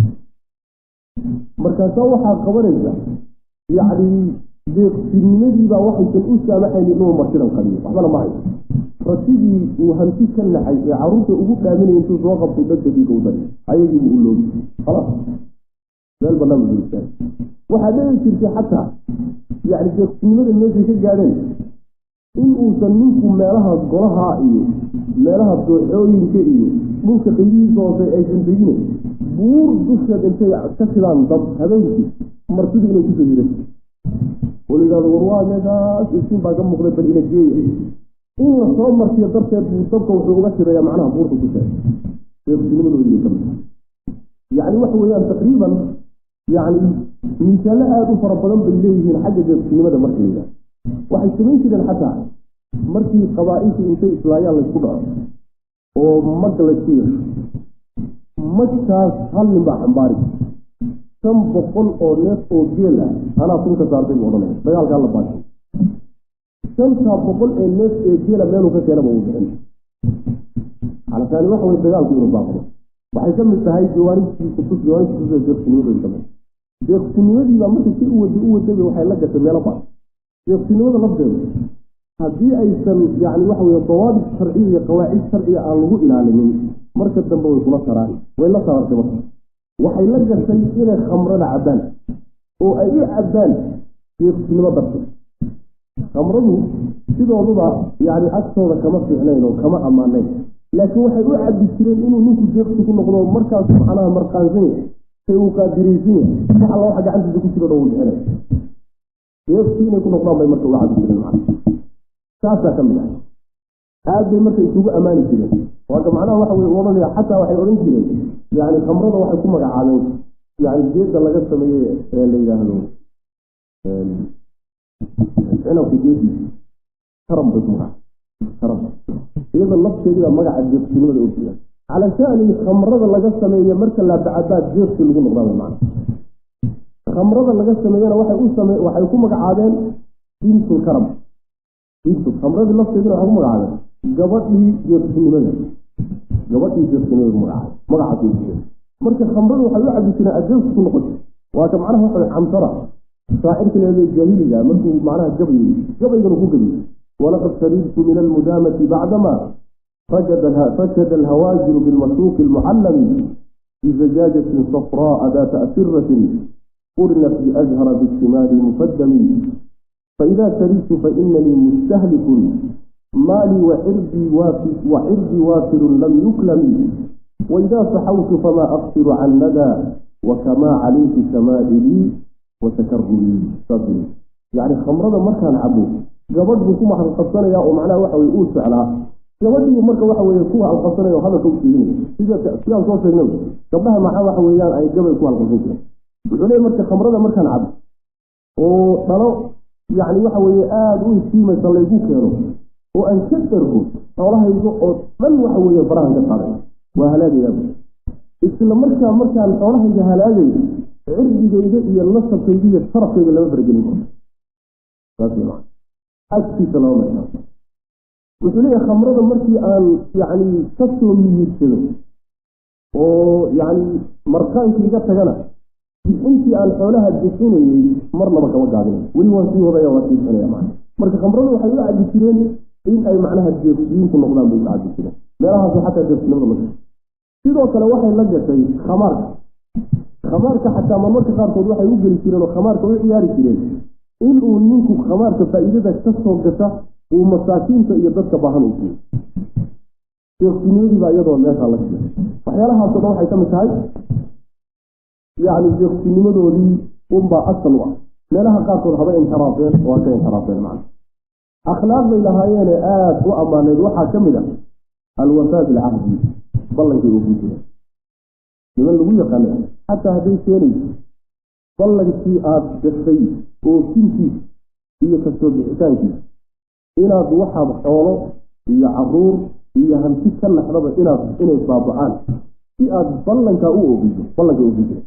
markaasaa waxaa qabanaysa yacni deeqsinimadiibaa waxaysan u saamaxayn inuu martidan qaliyo waxbana ma hayo ratigii uu hanti ka naxay ee caruurta ugu dhaaminaya intuu soo qabtay dadkagiika u dari ayagiibu u loobi khalaas meel bannaan buulistaan waxaa dhici jirtay xataa yacni deeqsinimada meeshay ka gaadheen in uusan ninku meelaha golaha iyo meelaha dooxooyinka iyo dhulka qaybihiisa hoose aysan tegine buur dusheed intay ka shidaan dab habeenkii martidu inay kusoo hiran oo la yidhahdo warwaa meeshaas isin baa ka muuqda bal ina geeya in la soo martiyo darteed buu dabka wuxuu uga shirayaa macnaha buurta ku sheeg deeqsinimadoodii ka mid yacni waxa weeyaan taqriiban yacni miisaanlo aada u fara badan bay leeyihiin xagga deeqsinimada marka la yidhahdo waxay samayn jireen xataa markii qabaa'ilku intay islaayaan laysku dhaco oo mag laysku yeesho magtaas hal nin baa xambaari 500 oo neef oo geel ah anaa kunka saartay buu odhanaya dagaalkaa la baashay 500 ee neef ee geela meeluu ka keenaba uu bixin calakaani waxa way dagaalku inuu baaqdo waxay ka mid tahay jawaanibtiisa deeqsinimadooda ka mid deeqsinimadiibaa marka si u waday waxay la gashay meelo baas deeqsinimada lafteedu haddii aysan yani waxa weye dawaabit sharciya iyo qawaacid sharciya aan lagu ilaalinin marka dambe way kula saraan way la sarartay marka waxay la gashay inay khamrada cabbaan oo ay u cabbaan deeqsinimo darteed khamradu sidooduba yani agtooda kama fiicnayn oo kama ammaanayn laakiin waxay u cabbi jireen inuu ninku deeqsi ku noqdo markaas macnaha marqaansan yahay say uu qaadiraysan yahay wax alla waxa gacantiisa ku jiro dhow bixinay deeqsi inay ku noqdaan bay marka uga cabbi jireen macna saasaa ka mid ah aad bay marka isugu ammaani jireen waaga macnaha waxa weye odhanaya xataa waxay odhan jireen yani khamrada waxay ku magacaabeen yani geedda laga sameeye ee la yidhaahdo cinabka geediisa karam bay ku magaca karam iyada lafteedii baa magaca deeqsinimada u jiya cala sha'ni khamrada laga sameeye marka laabacabaad deeqsi lagu noqdaa bay macna khamrada laga sameeyana waxay ku magacaabeen bintul karam يكتب خمرة الله سيدنا عمر على قبضي يرسل ماذا قبضي يرسل مرعى مركز خمرة وحيوة عبد سنة أجل كل قد وهذا معناه عنصرة شاعر في هذه الجاهلية مركز معناها قبل ينفو قبل ولقد سلمت من المدامة بعدما فجد الهواجر بالمسوق المعلم في زجاجة صفراء ذات أسرة قرنت بأزهر بالشمال مقدم فإذا سريت فإنني مستهلك مالي وعرضي وافر لم يكلم وإذا صحوت فما أقصر عن ندى وكما عليك شمائلي وتكرمي صدري يعني خمرة مركان عبو قبض بكم عن القصة يا ومعناه وحوي يقول فعلها قبض مركا وحوي يكون عن القصة يا وهذا كم شيء إذا كان صوت النوم قبلها معاه وحويان أي قبل يكون عن القصة بيقولي مركا خمرة مركان عبو وطلعوا يعني وحوي ويسيما يصليكو كانوا وأن كتركوا الله يقول من وحوي فراه كتاري وهلاقي يابو إسلا مركا الله يجي هلاقي عرضي جيدة النصر كيدية الصرف كيدية لما فرقلين فاسي معي أكسي سلام عليكم وتقولي خمرة مركي أن يعني كسو مية سنة ويعني مركان كي قد تغنى انتي أن حولها الجسينة مرنا بك وقعدين والوانسي هو بيا واسي سنة يا معي مركا خمرة وحيوة عد السنين إن أي معناها الجسين كنا قدام بيجي عد السنين لا لها في حتى الجسين مرة سيدو كلا واحد لقى خمارك حتى ما مركا قارتود waxay u geli jireen oo khamaarka way ciyaari jireen in uu ninku khamaarka faa'iidada ka soo gata uu masaakiinta iyo dadka baahan u siiyo sheekhnimada iyadoo meesha la jiro waxyaalahaas oo waxay ka mid tahay yani sheekhnimadoodii umba asal ah meelaha qaarkood haba inxiraafeen waa ka inxiraafeen macna akhlaaqda ilaahayeen aad u amaaneed waxaa ka mid ah alwafaa bil ahdi ballankii uu jiray لمن لو يقال حتى هذه الشيء والله في أبدي وكنتي هي كسب إنسانك إلى ضوحة بحوله هي عبور هي همسك كل حرب إلى بابعان في أبلن كأوه والله جوزي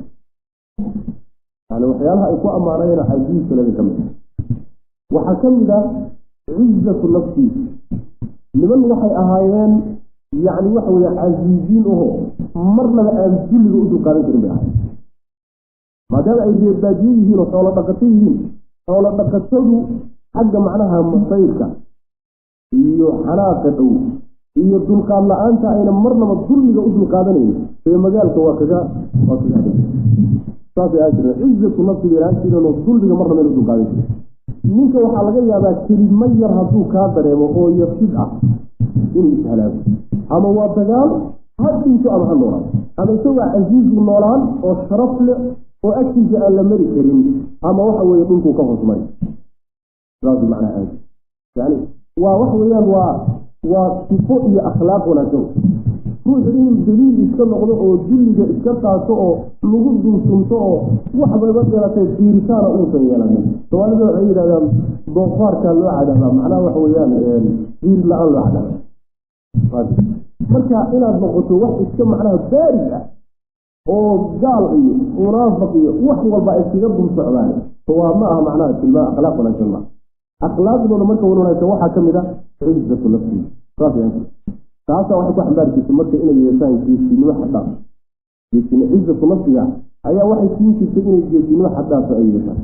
يعني وحيالها إقوى معنا حديث لذي كمان وحكم ذا عزة النفس لمن وحي أهايان يعني وحوي عزيزين مرنا الجل يقولوا قالوا كريم ما دام أي باديين وحول بقتيين حول بقتلوا حق معناها مصيرك iyo xanaaqadu iyo dulqaad la'aanta ayna marnaba dulmiga u dulqaadanayeen ee magaalka waa kaga saasi ajra izzatu nafsi ilaashiina oo dulmiga marnaba u dulqaadanayeen ninka waxa laga yaabaa kelimo yar hadduu ka dareemo oo yafsid ah inuu halaago ama waa dagaal hadintu ama halooran ama isagoo aziiz noolaan oo sharaf leh oo agtiisa aan la mari karin ama waxa weeye dhulku ka hoosmay raadi macna yani ووحويان وصفو إيا أخلاق ونجو روح إنه الدليل إسكا نقضو أو الدليل إسكا قاسو أو لغض سمتو وحبا يبقى في رسالة أوسا يلامي سوال ذو عيد هذا ضفار كان له عدها معناه وحويان غير لأن له عدها مركا إنا بقوتو واحد إسكا معناه بارية أو قالعي ورافقي وحوال بقى إسكا قبض سعباني هو معها معناه كلمة أخلاق ونجو أخلاق لنا مركا ونونا يتوحى كمدا عزة نفسي رافي أنت تعالى واحد واحد بارك في مركا إلا يسان في سنوة حداث في سنوة عزة نفسي أي واحد في سنوة حداث أي يسان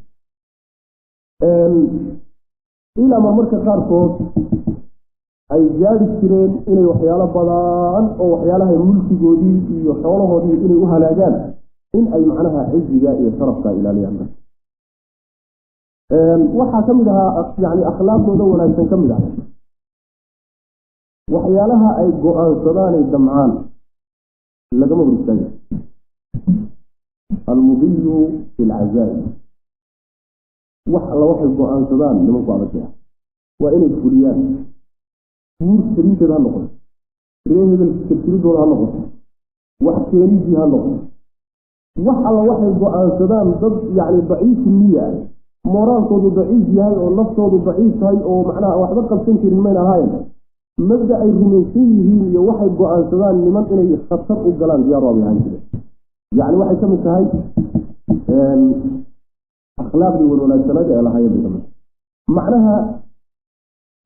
إلا ما مركا قارفوت أي جاد السرين إلا يحيال بضان أو يحيالها الملك جودي يحياله دي إلا يهلاجان إن أي معناها عزة يصرفها إلى ليامنا waxaa ka mid ahaa yani akhlaaqdooda wanaagsan ka mid ah waxyaalaha ay go'aansadaan ay damcaan lagama hor istaago almudiyu fi lcazaa'im wax alla waxay go'aansadaan nimanku adagaya waa inay fuliyaan guur sariinteeda ha noqoto ree hebel kirkiridooda ha noqoto wax keenidii ha noqoto wax alla waxay go'aansadaan dad yani daciifi niya ah moraalkoodu daciif yahay oo naftoodu daciif tahay oo macnaha waxba qabsan jirin mayna ahaayeen mabda ay rumaysan yihiin iyo waxay go'aansadaan niman inay khatar u galaan diyaar waa ahaan jireen yani waxay ka mid tahay akhlaaqdii wanaagsanada ee lahaayeen bay kamid macnaha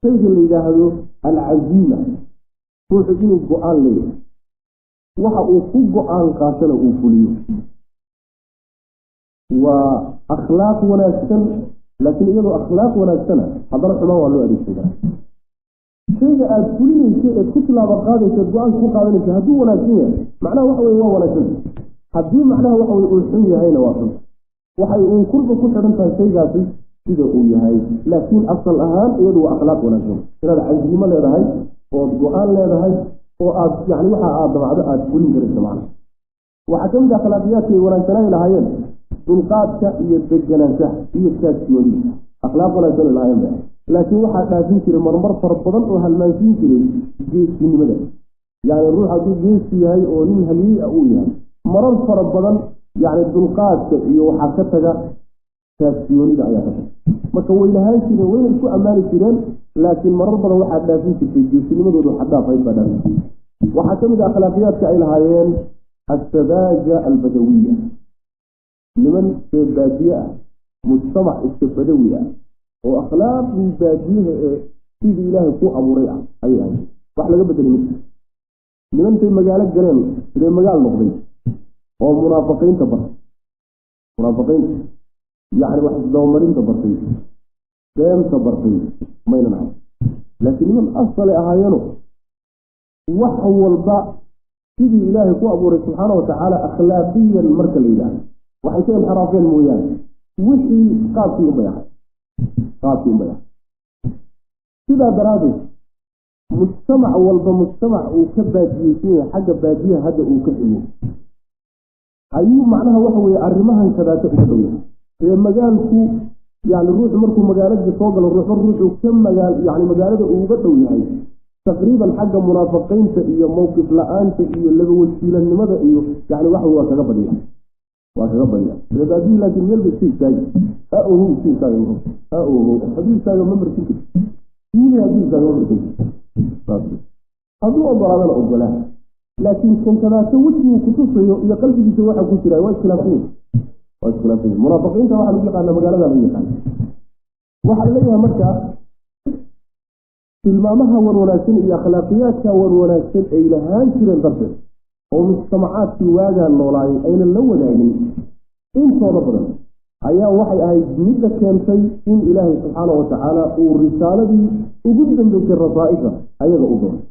شيء اللي جاهده العزيمة روح إنه القرآن ليه وحقوق قرآن قاتله وفليه وأخلاق وناسن لكن إذا أخلاق وناسن حضرت ما هو له الشيء شيء الفليه شيء كتلة بقاده القرآن فوق هذا الشهادة وناسية معناه وحوي وناسن حدي معناه وحوي الحية هاي نواصل وحي كل كل حدث شيء جاسي كذا هاي لكن أصل أهم إذا أخلاق وناسن إذا العزيمة لا هاي والقرآن لا هاي يعني وحا بعد كل جرس معنا وحكم أخلاقيات ورانتنا لهاين دلقاتك يدجنانته يسكتيوني أخلاق ورانتنا لهاين لكن وحا لازم كده مرمر فربضان وهالمانسين كده جيسي نمدا يعني الروح هذه جيسي هاي أولين هلي أوليها مرمر فربضان يعني دلقاتك يوحكتك كاتيوني دعياتك مكوين هاي كده وين الكو أماني كده لكن مرمر فربضان وحا لازم كده جيسي نمدا وحدا فايد بدل وحكم أخلاقيات كإلهايين السذاجة البدوية لمن في البادية مجتمع البدوية وأخلاق البادية في إله فوق أبو ريعة أي يعني وإحنا قبل المثل لمن في مجالات جرين في مجال نقضي ومنافقين تبرت منافقين يعني واحد دومرين تبرتين دائم تبرتين ما ينعم لكن من أصل أهاينه وحو الباء سيدي إلهي كو أبوري سبحانه وتعالى أخلاقيا المركة الإله وحيثين حرافين مويان وحي قابتين بيان سيدا درادي مجتمع والبا مجتمع وكبادية حاجة بادية هذا وكحيه أيو معناها وحوي أرمها كذا تأخذوها في مجال كو يعني الروح مركو مجالات فوق الروح وكم مجال يعني مجالات وقدوها هاي تقريبا حاجة منافقين تأيي موقف لآن تأيي اللي هو السيلة النمذا إيو يعني واحد وكغبريا إذا دي لكن يلبس شيء تاي أأوه شيء تاي حديث تاي ممر كيف يلي حديث تاي ممر كيف هذا أضرار الأولى لكن كنت لا توجه كتوصي يقلب بسواء كتير وإسلافين منافقين تواحد يقول أن مقالة من واحد ليها مكة tilmaamaha warwanaagsan iyo akhlaaqiyadka warwanaagsan ay lahaan jireen darteed oo mujtamacaadkii waagaan noolaayay ayna la wadaagin intooda badan ayaa waxay ahayd midda keentay in ilaahay subxaanahu watacaala uu risaaladii ugu dambeysay rasaa'isha ayaga u dooray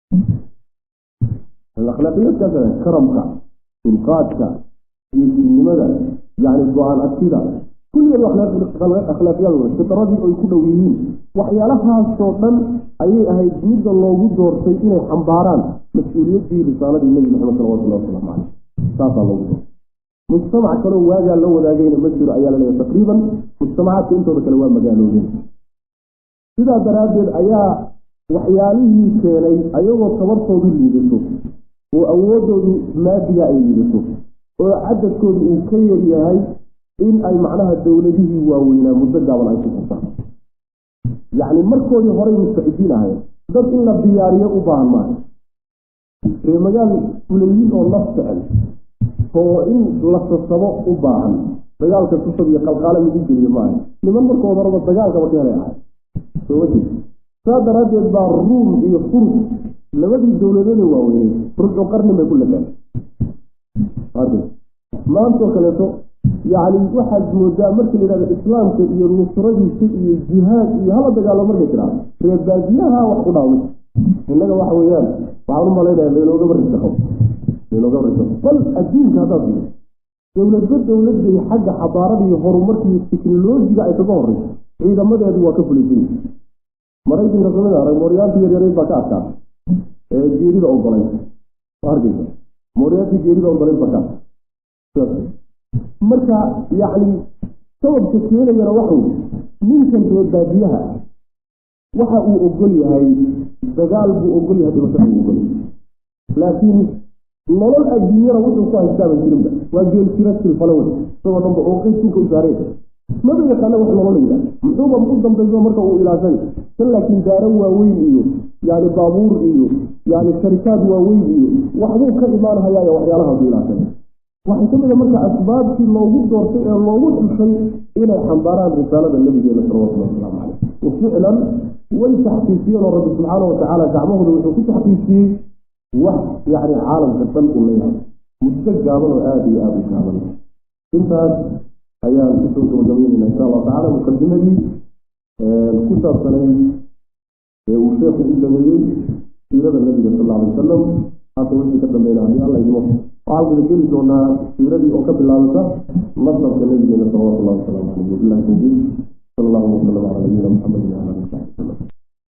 akhlaaqiyadka karamka dulqaadka iyo sinimada yani go-aan adkida كل الأخلاقيات والفطرات أي كل ويين وحيالها الصوتان أي هاي جميل الله ودور سيئين حنباران مسؤولية في رسالة النبي محمد صلى الله عليه وسلم ساطع الله ودور مجتمع كانوا واجع له ولاجين مسجر أيالا ليه تقريبا مجتمعات انتو بكالوان مجالوا جين إذا درادر أيا وحياله كيني أيوه صبرتوا باللي بسوه وأوضوا مادية أي بسوه وعدد كل إنكير يهي إن أي معناها الدولة واوينا مدة ولا يكون يعني مركو يهري مستعدين هاي ضد إن الديارية أباها معي في مجال كليين والله سأل هو إن لفظ السماء أباها مجال كتصب يقلقال من جيجي معي لمن مركو ضرب الدجال كما كان يعي فوجه هذا رجل بالروم يخرج لما دي الدولة واوينا رجع قرن ما يقول لك هذا ما أنتو كليتو يعني واحد مدامرك إلى الإسلام كي النصرة شيء الجهاد هذا دجال مرة كلام في البادية وحناوي إنك وحويان وعلم الله لا لو قبر التخف بل الدين هذا دولة دي حاجة حضارة هرمرك التكنولوجيا يتطور إذا ما ده واقف الدين مريض رسولنا موريال في جرير بكاتا جيري الأوبرين فارجع موريال في جيري الأوبرين بكاتا marka yani sababka keenayana waxuu ninkan baadiyaha waxa uu ogol yahay dagaal buu ogol yahay dhulka uu ogol laakiin nolol adduunyada wuxuu ku haystaa jirinba waa geel jira silfalowd sabab dhanba oo qeysku ku saareen ma bada kana wax nolol leeyahay muxuu ba u dambeeyo marka uu ilaashay laakiin daaro waaweyn iyo yani baabuur iyo yani sharikaad waaweyn iyo waxbuu ka imaanayaa waxyaalaha ilaashay waxay kamid marka asbaabti loogu doortay ee loogu xushay inay xambaaraan risaalada nabiga sallallahu alayhi wasallam وفعلا ويتحقيقين رب سبحانه وتعالى شعبه ويحكي تحقيقين يعني عالم كالطلق منها مستجابا وآدي كامل كنت أيام كتبت وجميلنا إن شاء الله تعالى مقدمة لي الكتاب سنين والشيخ الإسلامي سيرة النبي صلى الله عليه وسلم حتى وجه كتب بين عبد الله يجمع وعلى ذلك دون سيرة أوكب الله مصدر النبي صلى الله عليه وسلم صلى الله عليه وسلم على نبينا محمد